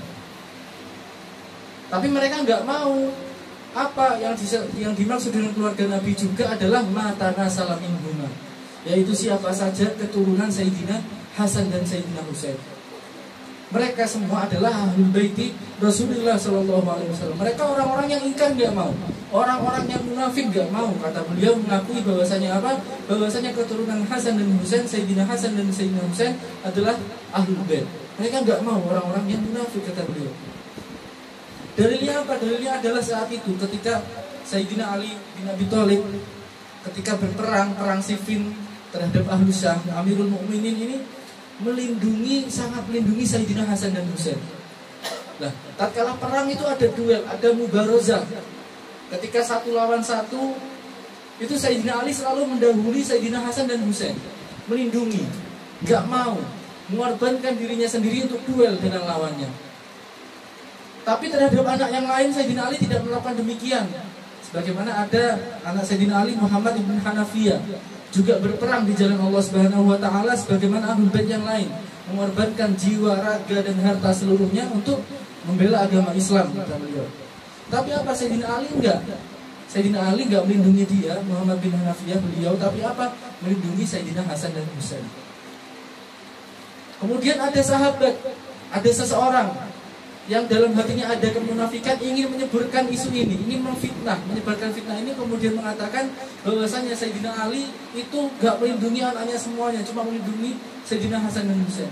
Tapi mereka nggak mau apa yang di, yang dimaksud dengan keluarga Nabi juga adalah matana salamin huma, yaitu siapa saja keturunan Sayyidina Hasan dan Sayyidina Husain. Mereka semua adalah ahlul baiti Rasulullah Shallallahu Alaihi Wasallam. Mereka orang-orang yang ingkar nggak mau, orang-orang yang munafik nggak mau. Kata beliau mengakui bahwasanya apa? Bahwasanya keturunan Hasan dan Husain, Sayyidina Hasan dan Sayyidina Husain adalah ahlul bait. Mereka nggak mau orang-orang yang munafik, kata beliau. Dalilnya apa? Dalilnya adalah saat itu ketika Sayyidina Ali bin Abi Thalib ketika berperang perang Siffin terhadap Ahlus Syam, Amirul Mukminin ini melindungi, sangat melindungi Sayyidina Hasan dan Husain. Nah, tatkala perang itu ada duel, ada mubarozah. Ketika satu lawan satu, itu Sayyidina Ali selalu mendahului Sayyidina Hasan dan Husain, melindungi, gak mau mengorbankan dirinya sendiri untuk duel dengan lawannya. Tapi terhadap anak yang lain Sayyidina Ali tidak melakukan demikian. Sebagaimana ada anak Sayyidina Ali, Muhammad ibn Hanafiyah, juga berperang di jalan Allah Subhanahu wa taala sebagaimana ahlul bait yang lain, mengorbankan jiwa, raga dan harta seluruhnya untuk membela agama Islam, kata beliau. Tapi apa Sayyidina Ali enggak? Sayyidina Ali enggak melindungi dia, Muhammad bin Hanafiyah beliau, tapi apa? Melindungi Sayyidina Hasan dan Husain. Kemudian ada sahabat, ada seseorang yang dalam hatinya ada kemunafikan ingin menyebarkan isu ini, ingin memfitnah, menyebarkan fitnah ini, kemudian mengatakan bahwasanya Sayyidina Ali itu gak melindungi anaknya semuanya, cuma melindungi Sayyidina Hasan dan Husain.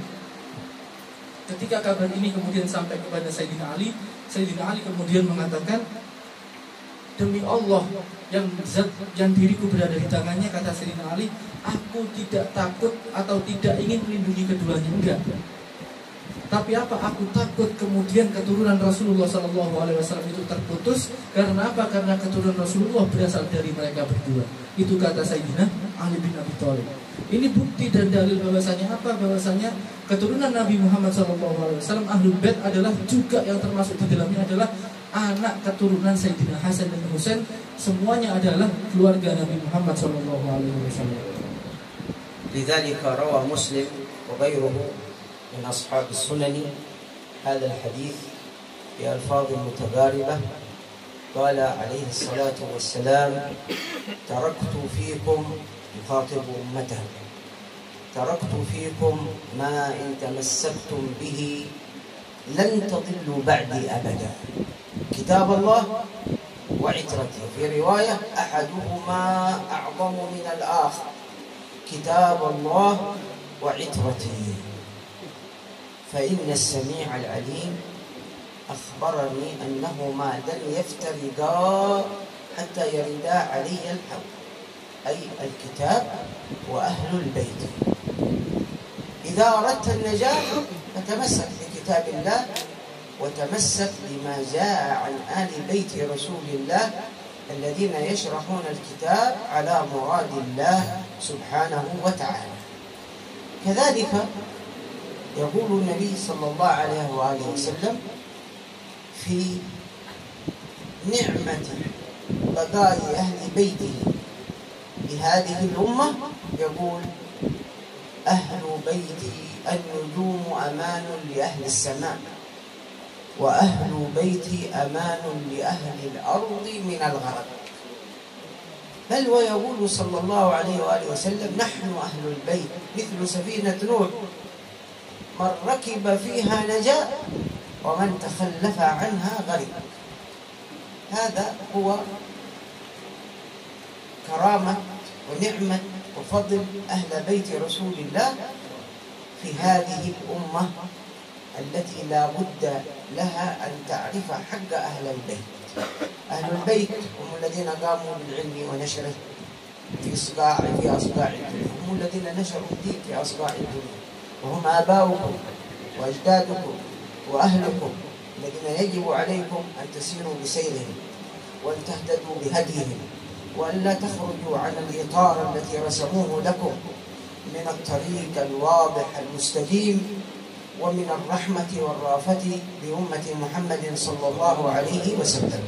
Ketika kabar ini kemudian sampai kepada Sayyidina Ali, Sayyidina Ali kemudian mengatakan, demi Allah yang zat yang diriku berada di tangannya, kata Sayyidina Ali, aku tidak takut atau tidak ingin melindungi keduanya, enggak. Tapi apa? Aku takut kemudian keturunan Rasulullah Sallallahu Alaihi Wasallam itu terputus. Karena apa? Karena keturunan Rasulullah berasal dari mereka berdua. Itu kata Sayyidina Ali bin Abi Thalib. Ini bukti dan dalil bahwasanya apa? Bahwasanya keturunan Nabi Muhammad Sallallahu Alaihi Wasallam, Ahlul Bait adalah juga yang termasuk di dalamnya adalah anak keturunan Sayyidina Hasan dan Husain. Semuanya adalah keluarga Nabi Muhammad Sallallahu Alaihi Wasallam.
لذلك روى مسلم وغيره من أصحاب السنن هذا الحديث بألفاظ متقاربة. قال عليه الصلاة والسلام: تركت فيكم، يخاطب أمته، تركت فيكم ما إن تمسكتم به لن تضلوا بعدي أبدا، كتاب الله وعترتي. في رواية: أحدهما أعظم من الآخر، كتاب الله وعترتي. فإن السميع العليم أخبرني أنهما لن يفترقا حتى يردا علي الحوض، أي الكتاب وأهل البيت. إذا أردت النجاة فتمسك بكتاب الله وتمسك بما جاء عن آل بيت رسول الله الذين يشرحون الكتاب على مراد الله سبحانه وتعالى. كذلك يقول النبي صلى الله عليه وآله وسلم في نعمة بقاء أهل بيته لهذه الأمة، يقول: أهل بيتي النجوم أمان لأهل السماء، وأهل بيتي أمان لأهل الأرض من الغرق. بل ويقول صلى الله عليه وآله وسلم: نحن أهل البيت مثل سفينة نوح، من ركب فيها نجا ومن تخلف عنها غرق. هذا هو كرامة ونعمة وفضل أهل بيت رسول الله في هذه الأمة التي لا بد لها أن تعرف حق أهل البيت. أهل البيت هم الذين قاموا بالعلم ونشره في أصقاع في أصقاع الدنيا، هم الذين نشروا الدين في أصقاع الدنيا، وهم آباؤكم وأجدادكم وأهلكم الذين يجب عليكم أن تسيروا بسيرهم وأن تهتدوا بهديهم وأن لا تخرجوا عن الإطار الذي رسموه لكم من الطريق الواضح المستقيم ومن الرحمة والرافة بأمة محمد صلى الله عليه وسلم.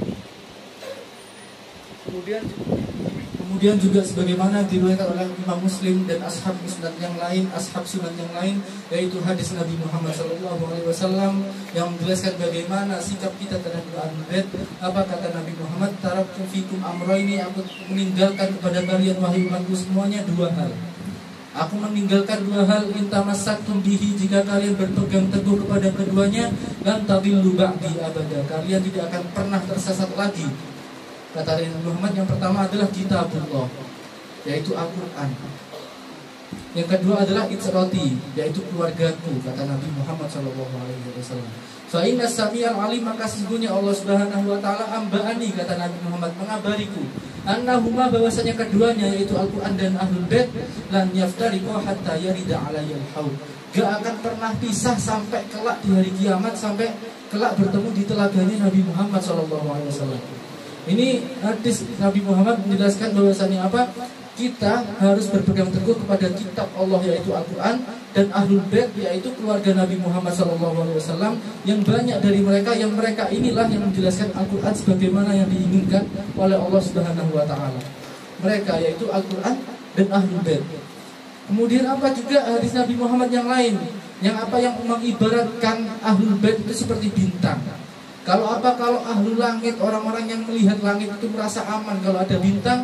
Kemudian Kemudian juga sebagaimana diriwayatkan oleh Imam Muslim dan ashab sunan yang lain, ashab sunan yang lain, yaitu hadis Nabi Muhammad Shallallahu Alaihi Wasallam yang menjelaskan bagaimana sikap kita terhadap Ahlul Bait. Apa kata Nabi Muhammad? Taraktu fikum amroini, aku meninggalkan kepada kalian wahai umatku semuanya dua hal. Aku meninggalkan dua hal, intamassakum bihi, jika kalian berpegang teguh kepada keduanya, lan tadillu ba'di abada, kalian tidak akan pernah tersesat lagi. Kata Nabi Muhammad, yang pertama adalah kitabullah, yaitu Al-Quran. Yang kedua adalah itrati, yaitu keluargaku, kata Nabi Muhammad shallallahu alaihi wasallam. Fa inna samiyal alim, maka sesungguhnya Allah Subhanahu wa taala amba'ani, kata Nabi Muhammad, mengabariku, annahuma, bahwasanya keduanya yaitu Al-Quran dan Ahlul Bait, lan yaftariqu hatta yarida alayyal haud, gak akan pernah pisah sampai kelak di hari kiamat, sampai kelak bertemu di telaganya Nabi Muhammad shallallahu alaihi wasallam. Ini hadis Nabi Muhammad menjelaskan bahwasanya apa? Kita harus berpegang teguh kepada kitab Allah yaitu Al-Quran, dan Ahlul Bait yaitu keluarga Nabi Muhammad shallallahu alaihi wasallam, yang banyak dari mereka yang mereka inilah yang menjelaskan Al-Quran sebagaimana yang diinginkan oleh Allah Subhanahu wa taala. Mereka yaitu Al-Quran dan Ahlul Bait. Kemudian apa juga hadis Nabi Muhammad yang lain, yang apa yang mengibaratkan Ahlul Bait itu seperti bintang. Kalau apa? Kalau ahlu langit, orang-orang yang melihat langit itu merasa aman kalau ada bintang.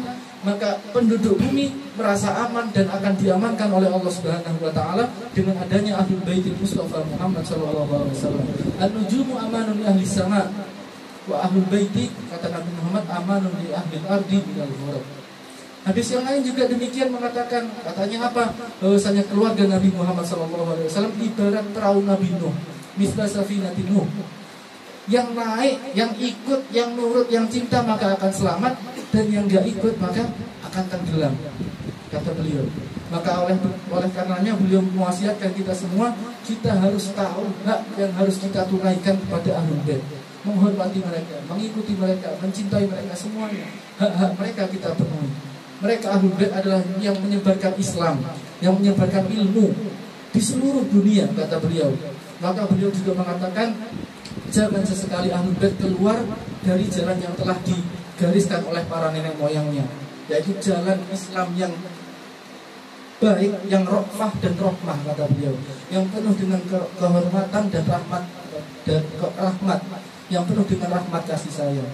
maka penduduk bumi merasa aman dan akan diamankan oleh Allah Subhanahu wa taala dengan adanya Ahlul Baitil Mustafa Muhammad sallallahu alaihi wasallam. An-nujumu amanun li ahli sama wa ahlul baiti, kata Nabi Muhammad, amanun li ahli ardi minal ghurab. Hadis yang lain juga demikian mengatakan, katanya apa? Bahwasanya keluarga Nabi Muhammad sallallahu alaihi wasallam ibarat perahu Nabi Nuh, misla safinati Nuh. Yang naik, yang ikut, yang nurut, yang cinta maka akan selamat, dan yang gak ikut maka akan tenggelam, kata beliau. Maka oleh oleh karenanya beliau mewasiatkan kita semua, kita harus tahu hak yang harus kita tunaikan kepada Ahlul Bait, menghormati mereka, mengikuti mereka, mencintai mereka, semuanya hak-hak mereka kita penuhi. Mereka Ahlul Bait adalah yang menyebarkan Islam, yang menyebarkan ilmu di seluruh dunia, kata beliau. Maka beliau juga mengatakan, jangan sesekali Ahlul Bait keluar dari jalan yang telah digariskan oleh para nenek moyangnya, yaitu jalan Islam yang baik, yang rofah dan rohmah, kata beliau, yang penuh dengan ke kehormatan dan rahmat, dan ke rahmat yang penuh dengan rahmat kasih sayang.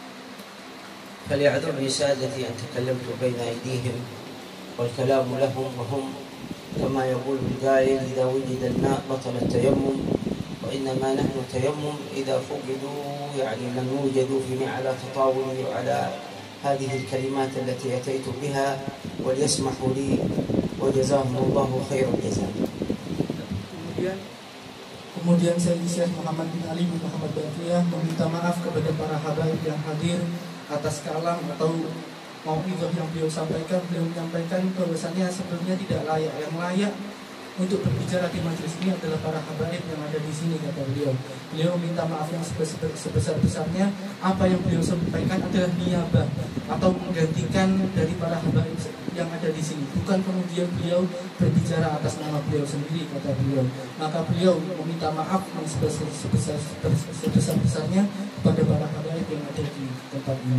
فليعذرني سادتي أن تكلمت بين أيديهم والكلام لهم وهم كما يقول القائل إذا وجد الماء بطل التيمم، وإنما نحن تيمم إذا فقدوا يعني لم يوجدوا في على تطاولي وعلى هذه الكلمات التي أتيت بها، وليسمحوا لي وجزاهم الله خير الجزاء.
Kemudian, kemudian saya Syekh Muhammad bin Ali bin Muhammad Baqiyah meminta maaf kepada para habaib yang hadir atas kalam atau mau'izah yang beliau sampaikan. Beliau menyampaikan bahwasanya sebelumnya tidak layak, yang layak untuk berbicara di majelis ini adalah para habaib yang ada di sini, kata beliau. Beliau minta maaf yang sebesar-besarnya. Apa yang beliau sampaikan adalah niyabah atau menggantikan dari para habaib yang ada di sini, bukan kemudian beliau berbicara atas nama beliau sendiri, kata beliau. Maka beliau meminta maaf yang sebesar-besarnya kepada para habaib yang ada di tempat ini.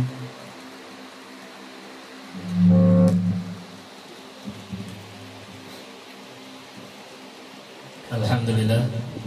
Alhamdulillah,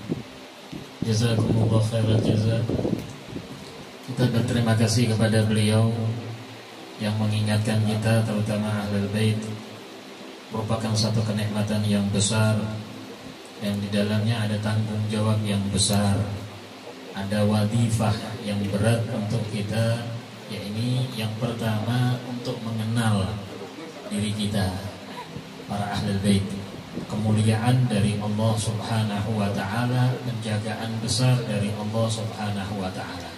jazakumullah khairan jazak. Kita berterima kasih kepada beliau yang mengingatkan kita, terutama Ahlul Bait, merupakan satu kenikmatan yang besar, yang di dalamnya ada tanggung jawab yang besar, ada wadifah yang berat untuk kita, yakni yang pertama untuk mengenal diri kita, para Ahlul Bait. Kemuliaan dari Allah Subhanahu wa ta'ala, penjagaan besar dari Allah Subhanahu wa ta'ala,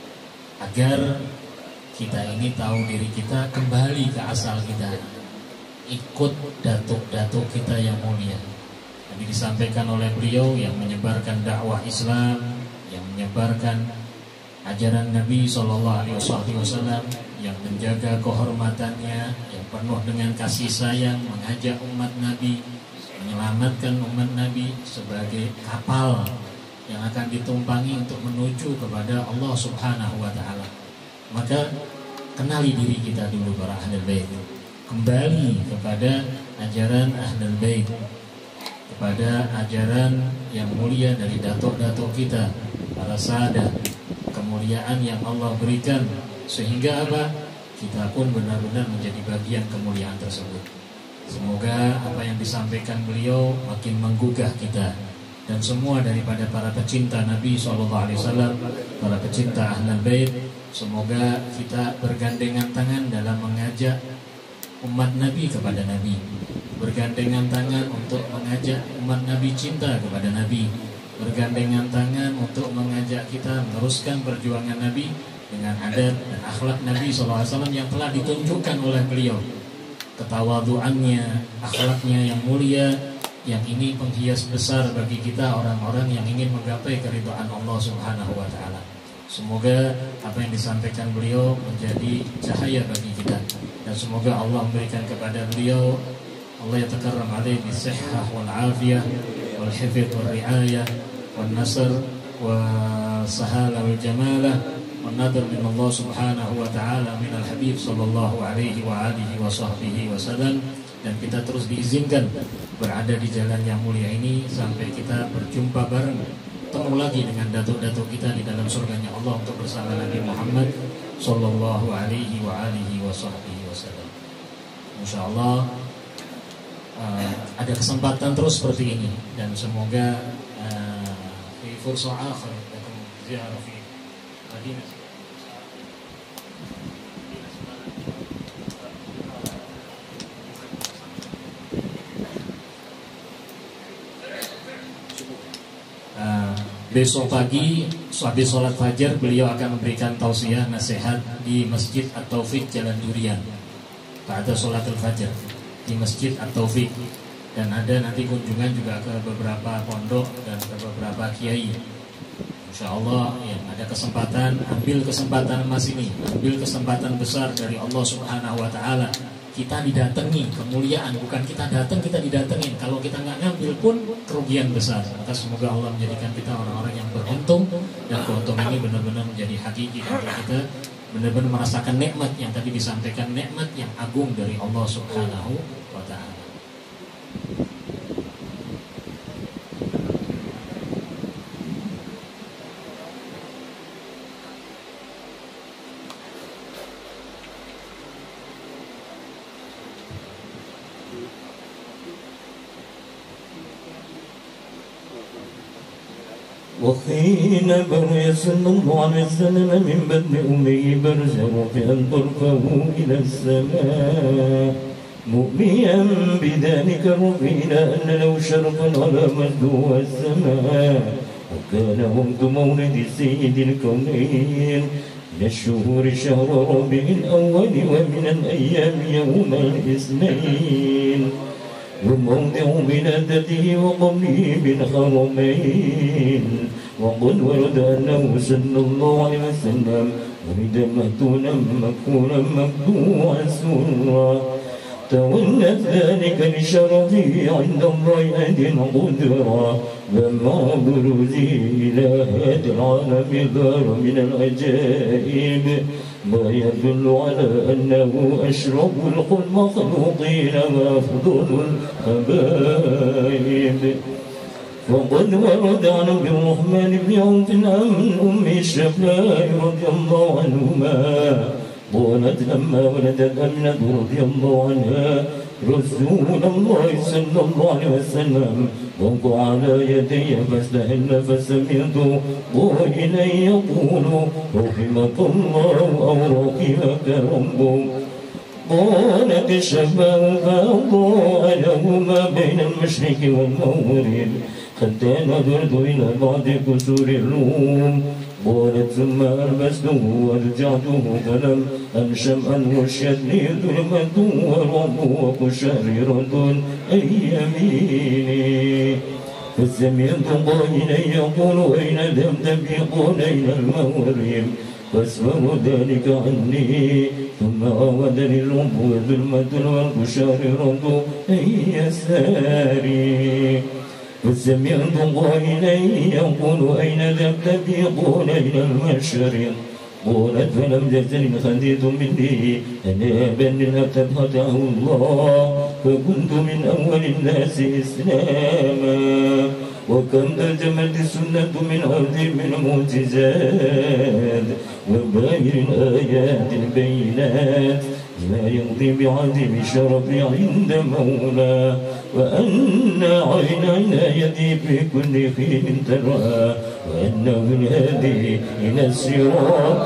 agar kita ini tahu diri kita, kembali ke asal kita, ikut datuk-datuk kita yang mulia. Tadi disampaikan oleh beliau yang menyebarkan dakwah Islam, yang menyebarkan ajaran Nabi shallallahu alaihi wasallam, yang menjaga kehormatannya, yang penuh dengan kasih sayang, mengajak umat Nabi, menyelamatkan umat Nabi sebagai kapal yang akan ditumpangi untuk menuju kepada Allah Subhanahu wa ta'ala. Maka kenali diri kita dulu, para Ahlul Bait. Kembali kepada ajaran Ahlul Bait, kepada ajaran yang mulia dari datuk-datuk kita, para sahadat, kemuliaan yang Allah berikan, sehingga apa? Kita pun benar-benar menjadi bagian kemuliaan tersebut. Semoga apa yang disampaikan beliau makin menggugah kita, dan semua daripada para pecinta Nabi shallallahu alaihi wasallam, para pecinta Ahlul Bait, semoga kita bergandengan tangan dalam mengajak umat Nabi kepada Nabi, bergandengan tangan untuk mengajak umat Nabi cinta kepada Nabi, bergandengan tangan untuk mengajak kita meneruskan perjuangan Nabi dengan adat dan akhlak Nabi shallallahu alaihi wasallam yang telah ditunjukkan oleh beliau. Ketawaduannya, akhlaknya yang mulia, yang ini penghias besar bagi kita orang-orang yang ingin menggapai keridhaan Allah Subhanahu wa ta'ala. Semoga apa yang disampaikan beliau menjadi cahaya bagi kita, dan semoga Allah memberikan kepada beliau, Allah yatakarram alaihi bisihhah wal afiyah wal hifdz wal riayah wal nasr wal sahala wal jamalah wal nadr min Allah Subhanahu wa ta'ala min al-habib sallallahu alaihi wa alihi wa sahbihi wa sallam. Dan kita terus diizinkan berada di jalan yang mulia ini sampai kita berjumpa bareng, ketemu lagi dengan datuk-datuk kita di dalam surganya Allah untuk bersama Nabi Muhammad sallallahu alaihi wa alihi wa sahbihi wa sallam. Insya Allah uh, ada kesempatan terus seperti ini, dan semoga di fursa akhir akan ziarah di Madinah. Uh, besok pagi habis sholat fajar beliau akan memberikan tausiah nasihat di Masjid At-Taufik Jalan Durian pada sholatul fajar di Masjid At-Taufik, dan ada nanti kunjungan juga ke beberapa pondok dan ke beberapa kiai. Insya Allah ya, ada kesempatan, ambil kesempatan emas ini, ambil kesempatan besar dari Allah Subhanahu Wa Taala. Kita didatangi kemuliaan, bukan kita datang kita didatengin. Kalau kita nggak ngambil pun kerugian besar. Maka semoga Allah menjadikan kita orang-orang yang beruntung, dan keuntungan ini benar-benar menjadi hakiki untuk kita benar-benar merasakan nikmat yang tadi disampaikan, nikmat yang agung dari Allah Subhanahu Wa Taala.
وحين برئ صلى الله عليه وسلم من بطن أمه برزه بأن طرفه إلى السماء مؤميا بذلك الرفع إلى أن له شرفا على مده السماء. وكان وقت مولد سيد الكونين من الشهور شهر ربيع الأول، ومن الأيام يوم الاثنين، وموضع ولادته وقبره بالحرمين. وقد ورد أنه صلى الله عليه وسلم ولد مهتونا مكفولا مكتوعا سرا، تولت ذلك لشرفه عند الله أهل قدرا، ومع بروزه إلى هذا العالم دار من العجائب ما يدل على أنه أشرف المخلوقين وأفضل الحبائب. وقد ورد عن عبد الرحمن بن عوف عن أم الشفاء رضي الله عنهما قالت لما ولدت أمنة رضي الله عنها رسول الله صلى الله عليه وسلم وقع على يدي فاستهل فسمعت قائلا يقول رحمك الله أو رحمك ربك. قالت الشفاء فأضاء له ما بين المشرق والمغرب حتى نظرت إلى بعض كسور الروم. قالت ثم ألبسته ورجعته فلم أنشم أن وشيتني ظلمة ورعب وقشعريرة أي يميني. فسمعت قائلا يقول أين ذهبت بي؟ قال إلى المغرب فاسمر ذلك عني. ثم عاودني الرعب وظلمة والقشعريرة أي يساري. فسمعت قائلا يقول أين ذهبت بي؟ قال إلى المشرق. قالت فلم تزل خديت مني أنابا للأبتد خدعه الله، فكنت من أول الناس إسلاما. وكم ترجمت السنة من عظيم المعجزات وباهر الآيات البينات ما يقضي بعظيم الشرف عند مولاه، وأن عين عنايتي في كل حين ترى، وأنه الهادي إلى الصراط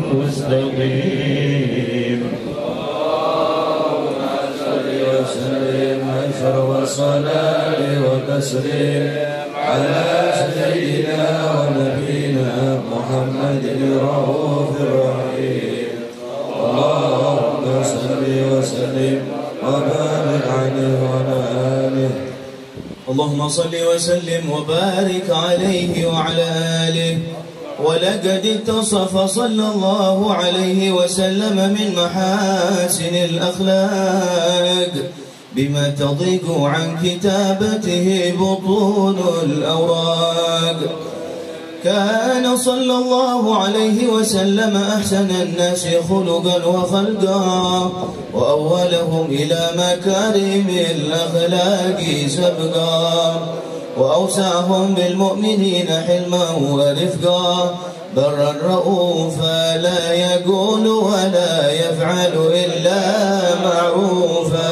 المستقيم. اللهم صل وسلم أشرف الصلاة وتسليم على سيدنا ونبينا محمد الرؤوف الرحيم. اللهم صل وسلم وبارك عليه وعلى آله.
اللهم صل وسلم وبارك عليه وعلى آله. ولقد اتصف صلى الله عليه وسلم من محاسن الأخلاق بما تضيق عن كتابته بطون الأوراق. كان صلى الله عليه وسلم أحسن الناس خلقا وخلقا، وأولهم إلى مكارم الأخلاق سبقا، وأوسعهم بالمؤمنين حلما ورفقا، برا رؤوفا لا يقول ولا يفعل إلا معروفا.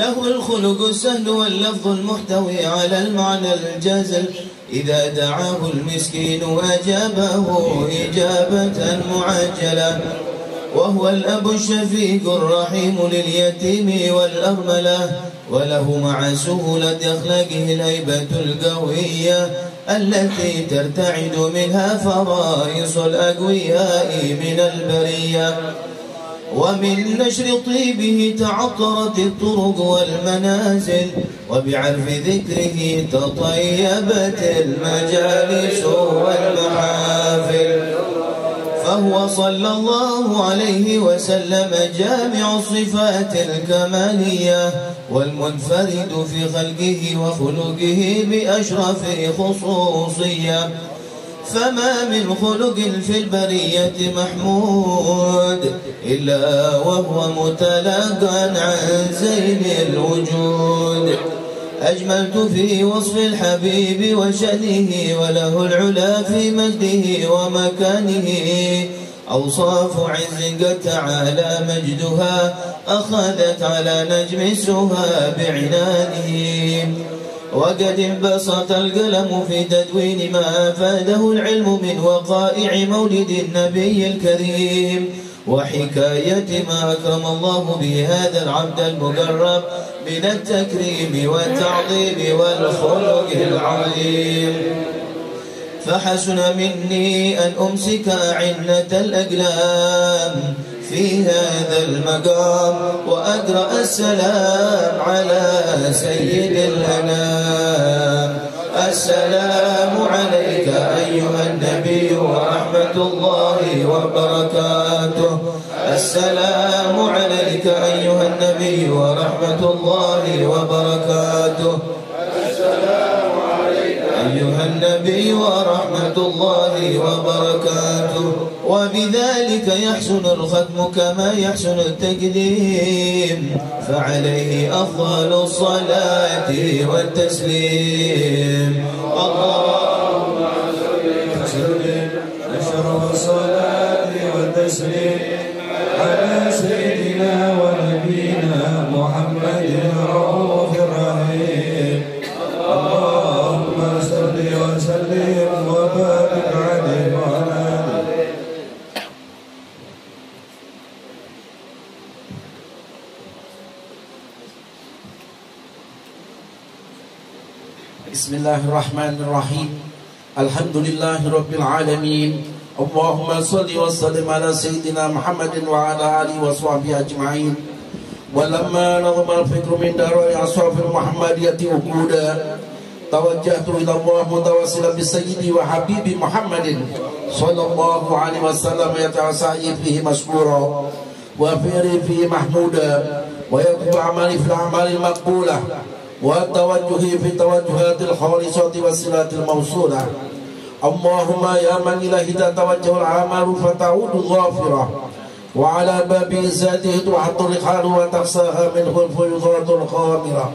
وله الخلق السهل واللفظ المحتوي على المعنى الجازل إذا دعاه المسكين أجابه إجابة معجلة وهو الأب الشفيق الرحيم لليتيم والأرملة وله مع سهولة أخلاقه الهيبة القوية التي ترتعد منها فرائص الأقوياء من البرية ومن نشر طيبه تعطرت الطرق والمنازل وبعرف ذكره تطيبت المجالس والمحافل فهو صلى الله عليه وسلم جامع الصفات الكمالية والمنفرد في خلقه وخلقه بأشرف خصوصية فما من خلق في البرية محمود إلا وهو متلقى عن زين الوجود أجملت في وصف الحبيب وشأنه وله العلا في مجده ومكانه أوصاف عز قد تعالى مجدها أخذت على نجم السها بعنانه وقد انبسط القلم في تدوين ما أفاده العلم من وقائع مولد النبي الكريم وحكاية ما أكرم الله به هذا العبد المقرب من التكريم والتعظيم والخلق العظيم فحسن مني أن أمسك أعنة الأقلام في هذا المقام وأقرأ السلام على سيد الأنام السلام عليك أيها النبي ورحمة الله وبركاته السلام عليك أيها النبي ورحمة الله وبركاته السلام عليك أيها النبي ورحمة الله وبركاته وبذلك يحسن الختم كما يحسن التقديم فعليه أفضل الصلاة والتسليم اللهم صل وسلم أشرف الصلاة والتسليم على سيدنا ونبينا محمد الرؤوف الرحيم اللهم صل وسلم وبارك عليه وعلى آله.
بسم الله الرحمن الرحيم الحمد لله رب العالمين اللهم صل وسلم على سيدنا محمد وعلى آله وصحبه أجمعين ولما نظم الفكر من دار أصحاب المحمدية وقودا توجهت إلى الله متوسلا بسيدي وحبيبي محمد صلى الله عليه وسلم يتعسى فيه مشكورا وفيري فيه محمودا ويكتب عملي في الأعمال المقبولة والتوجه في التوجهات الخالصة والصلات الموصولة اللهم يا من إليه تتوجه الأعمال فتعود ظافرة وعلى باب ذاته تحط الرحال وتحصاها منه الفيضات الخامرة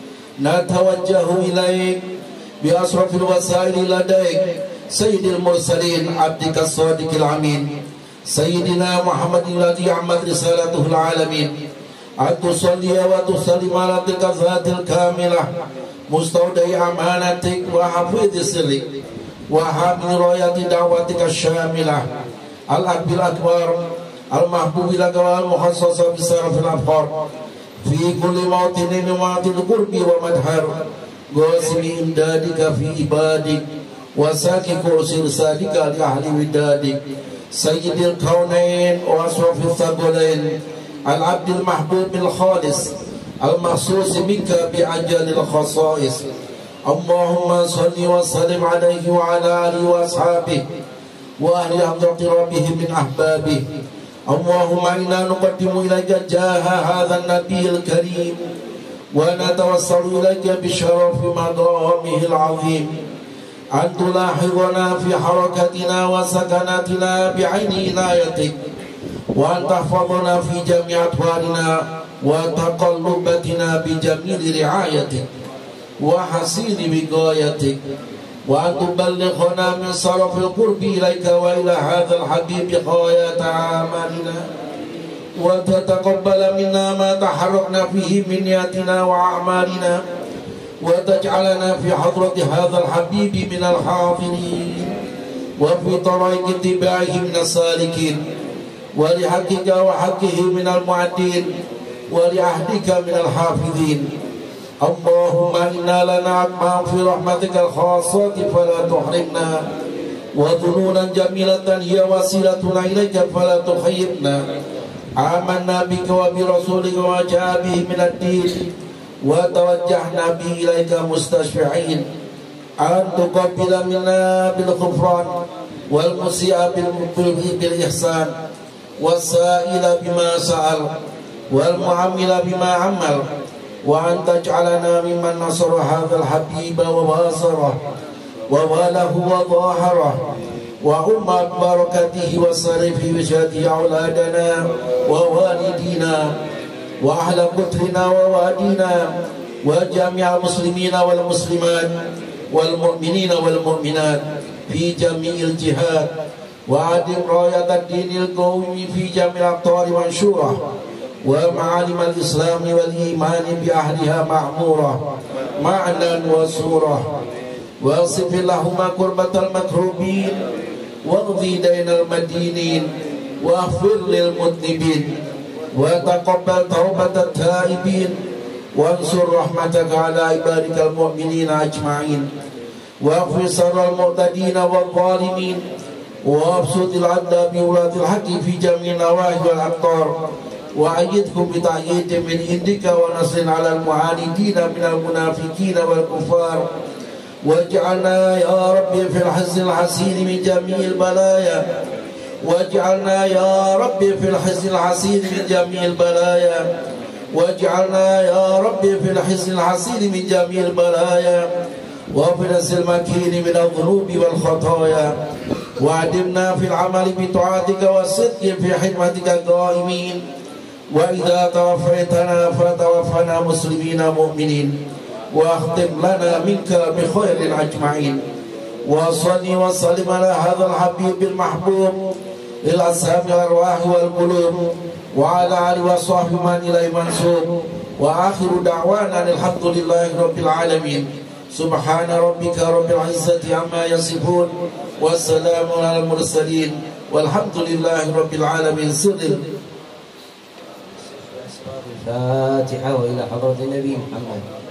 نتوجه إليك بأشرف الوسائل لديك سيد المرسلين عبدك الصادق الأمين سيدنا محمد الذي عمت رسالته العالمين أن تصلي وتسلم على تلك الذات الكاملة مستودع أمانتك وحفيظ سرك وحامل راية دعوتك الشاملة الأب الأكبر المحبوب لك والمخصص بسرف الأبخار في كل موطن من مواطن القرب ومدحر قاسم إمدادك في عبادك وساكي كرسي رسالك لأهل ودادك سيد الكونين وأشرف الثقلين العبد المحبوب الخالص المخصوص منك بعجل الخصائص اللهم صل وسلم عليه وعلى آله وأصحابه وأهل حضرة ربه من أحبابه اللهم إنا نقدم إليك جاه هذا النبي الكريم ونتوسل إليك بشرف مقامه العظيم أن تلاحظنا في حركتنا وسكناتنا بعين عنايتك وأن تحفظنا في جميع أطوارنا وتقلبتنا بجميل رعايتك وحسين بقايتك وأن تبلغنا من صرف القرب إليك وإلى هذا الحبيب غاية أعمالنا وتتقبل منا ما تحركنا فيه من نياتنا وأعمالنا، وتجعلنا في حضرة هذا الحبيب من الحاضرين، وفي طريق اتباعه من السالكين، ولحقك وحقه من المعدين، ولعهدك من الحافظين. اللهم إنا لنا أطماع في رحمتك الخاصة فلا تحرمنا، وظنونا جميلة هي وسيلتنا إليك فلا تخيبنا. آمنا بك وبرسولك وما جاء به من الدين، وتوجهنا به إليك مستشفعين أن تقبل منا بالغفران، والمسيء بالإحسان، والسائل بما سأل، والمعمل بما عمل، وأن تجعلنا ممن نصر هذا الحبيب وباصره وواله وظاهره، وهم بركته وسر في وجهته أولادنا ووالدينا وأهل قتلنا ووادينا وجميع المسلمين والمسلمات والمؤمنين والمؤمنات في جميع الجهات، وأدم راية الدين القوي في جميع الأقطار منشورة، ومعالم الإسلام والإيمان بأهلها معمورة معنى وصورة، واصف اللهم كربة المكروبين، واقضي دين المدينين، واغفر للمذنبين، وتقبل توبة التائبين، وانصر رحمتك على عبادك المؤمنين أجمعين، واغفر شر المعتدين والظالمين، وابسط العدل بولاة الحق في جميع النواحي والأقطار، وأيدهم بتأييد من عندك ونصر على المعاندين من المنافقين والكفار، واجعلنا يا رب في الحزن الحسين من جميع البلايا، واجعلنا يا رب في الحزن الحسين من جميع البلايا، واجعلنا يا رب في الحزن الحسين من جميع البلايا، وفي نفس المكين من الذنوب والخطايا، وأدمنا في العمل بطاعتك والصدق في حكمتك قائمين، وإذا توفيتنا فتوفنا مسلمين مؤمنين، واختم لنا منك بخير أجمعين. وصلي وسلم على هذا الحبيب المحبوب للأصحاب الأرواح والقلوب، وعلى آله وصحبه من إليه منسوب، وآخر دعوانا الحمد لله رب العالمين. سبحان ربك رب العزة عما يصفون، والسلام على المرسلين، والحمد لله رب العالمين. سر
الفاتحة وإلى حضرة النبي محمد.